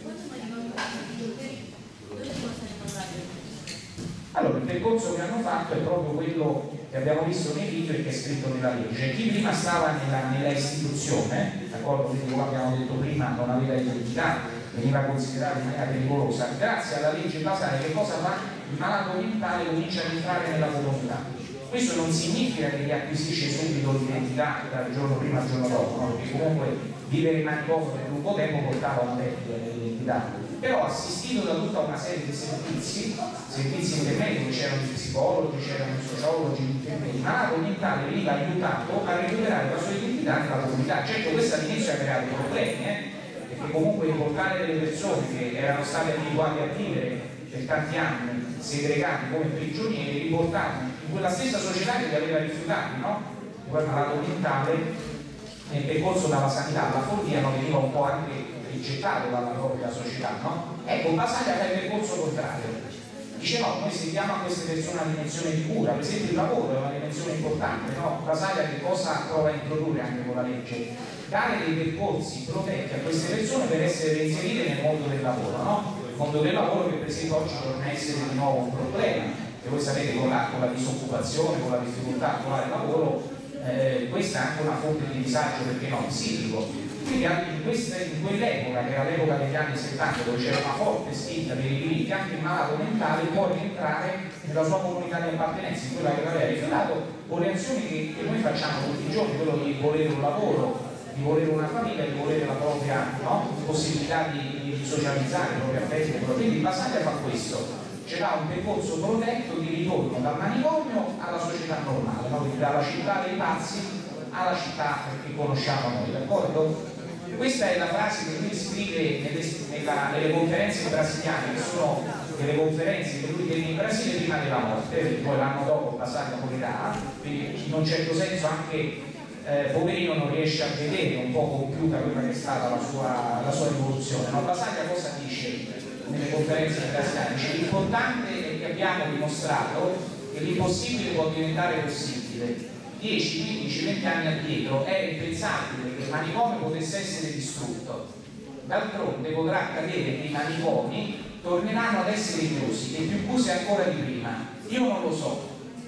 Allora, il percorso che hanno fatto è proprio quello che abbiamo visto nei video e che è scritto nella legge. Chi prima stava nella, nella istituzione, d'accordo, quindi come abbiamo detto prima non aveva identità, veniva considerato in maniera pericolosa, grazie alla legge Basaglia che cosa fa? Il malato mentale comincia ad entrare nella comunità. Questo non significa che gli acquisisce subito l'identità dal giorno prima al giorno dopo, no? Perché comunque vivere in manicomio per lungo tempo portava un perdita dell'identità, però assistito da tutta una serie di servizi, servizi intermedi, c'erano gli psicologi, c'erano i sociologi, gli infermieri, il malato mentale veniva aiutato a recuperare la sua identità nella comunità. Certo, questo all'inizio ha creato problemi, eh? Perché comunque riportare delle persone che erano state abituate a vivere per tanti anni segregati come prigionieri, riportati in quella stessa società che li aveva rifiutati, no? Quel malato mentale nel percorso dalla sanità alla follia non veniva un po' anche rigettato dalla propria società, no? Ecco, Basaglia fa il percorso contrario. Dice no, noi seguiamo a queste persone una dimensione di cura, per esempio il lavoro è una dimensione importante, no? Basaglia che cosa prova a introdurre anche con la legge? Dare dei percorsi protetti a queste persone per essere reinserite nel mondo del lavoro, no? Il mondo del lavoro che per esempio oggi torna a essere di nuovo un problema, che voi sapete con la, con la disoccupazione, con la difficoltà a trovare lavoro, eh, questa è anche una fonte di disagio, perché no, psichico. Quindi in, in quell'epoca, che era l'epoca degli anni settanta, dove c'era una forte spinta per i diritti, anche il malato mentale può rientrare nella sua comunità di appartenenza, in quella che aveva rifiutato, con le azioni che, che noi facciamo tutti i giorni, quello di volere un lavoro, di volere una famiglia, di volere la propria, no? Possibilità di, di socializzare i propri affetti. Quindi Basaglia fa questo, c'era un percorso protetto di ritorno dal manicomio alla società normale, no? Quindi dalla città dei pazzi alla città che conosciamo noi, d'accordo? Questa è la frase che lui scrive nelle, nella, nelle conferenze brasiliane, che sono delle conferenze che lui tenne in Brasile prima della morte, perché poi l'anno dopo Basaglia morirà, quindi in un certo senso anche Eh, poverino non riesce a vedere un po' compiuta quella che è stata la sua, la sua rivoluzione. No? Basaglia cosa dice nelle conferenze brasiliane? Dice l'importante è che abbiamo dimostrato che l'impossibile può diventare possibile. dieci, quindici, venti anni addietro era impensabile che il manicomio potesse essere distrutto. D'altronde potrà accadere che i manicomi torneranno ad essere chiusi e più chiusi ancora di prima. Io non lo so,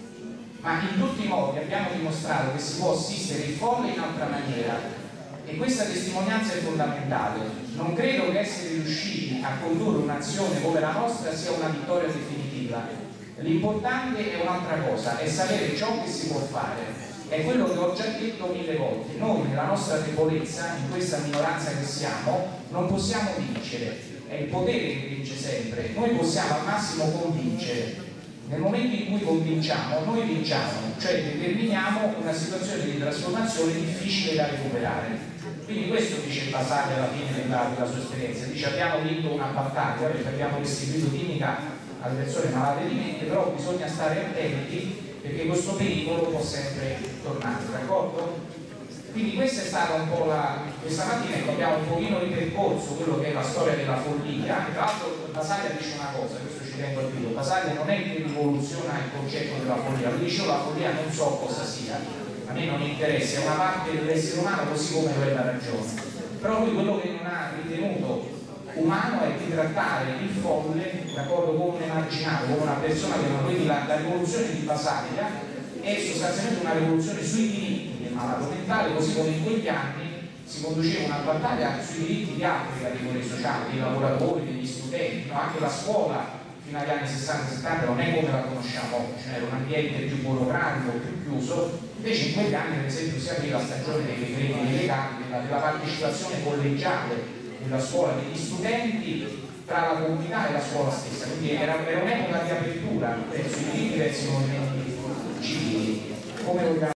ma in tutti i modi abbiamo dimostrato che si può assistere il folle in altra maniera e questa testimonianza è fondamentale. Non credo che essere riusciti a condurre un'azione come la nostra sia una vittoria definitiva. L'importante è un'altra cosa, è sapere ciò che si può fare. È quello che ho già detto mille volte. Noi nella nostra debolezza, in questa minoranza che siamo, non possiamo vincere. È il potere che vince sempre. Noi possiamo al massimo convincere. Nel momento in cui convinciamo, noi vinciamo, cioè determiniamo una situazione di trasformazione difficile da recuperare. Quindi questo dice Basaglia alla fine della, della sua esperienza, dice abbiamo vinto una battaglia perché abbiamo restituito dignità alle persone malate di mente, però bisogna stare attenti perché questo pericolo può sempre tornare, d'accordo? Quindi questa è stata un po' la... questa mattina abbiamo un pochino ripercorso quello che è la storia della follia. Tra l'altro Basaglia dice una cosa, questo ci tengo a dire, Basaglia non è che rivoluziona il concetto della follia, lui dice la follia non so cosa sia, a me non interessa, è una parte dell'essere umano così come lo è la ragione, però lui quello che non ha ritenuto umano è di trattare il folle, d'accordo, come un emarginato, come una persona che non, quindi la, la rivoluzione di Basaglia è sostanzialmente una rivoluzione sui diritti del malato mentale, così come in quegli anni si conduceva una battaglia sui diritti di altre categorie sociali, dei lavoratori, degli studenti, no? Anche la scuola fino agli anni sessanta settanta non è come la conosciamo oggi, cioè era un ambiente più burocratico, più chiuso, invece in quegli anni per esempio si aprì la stagione dei decreti delegati, della, della partecipazione collegiale della scuola, degli studenti tra la comunità e la scuola stessa, quindi era, era un'epoca di apertura verso i diritti, verso i movimenti civili. Come vogliamo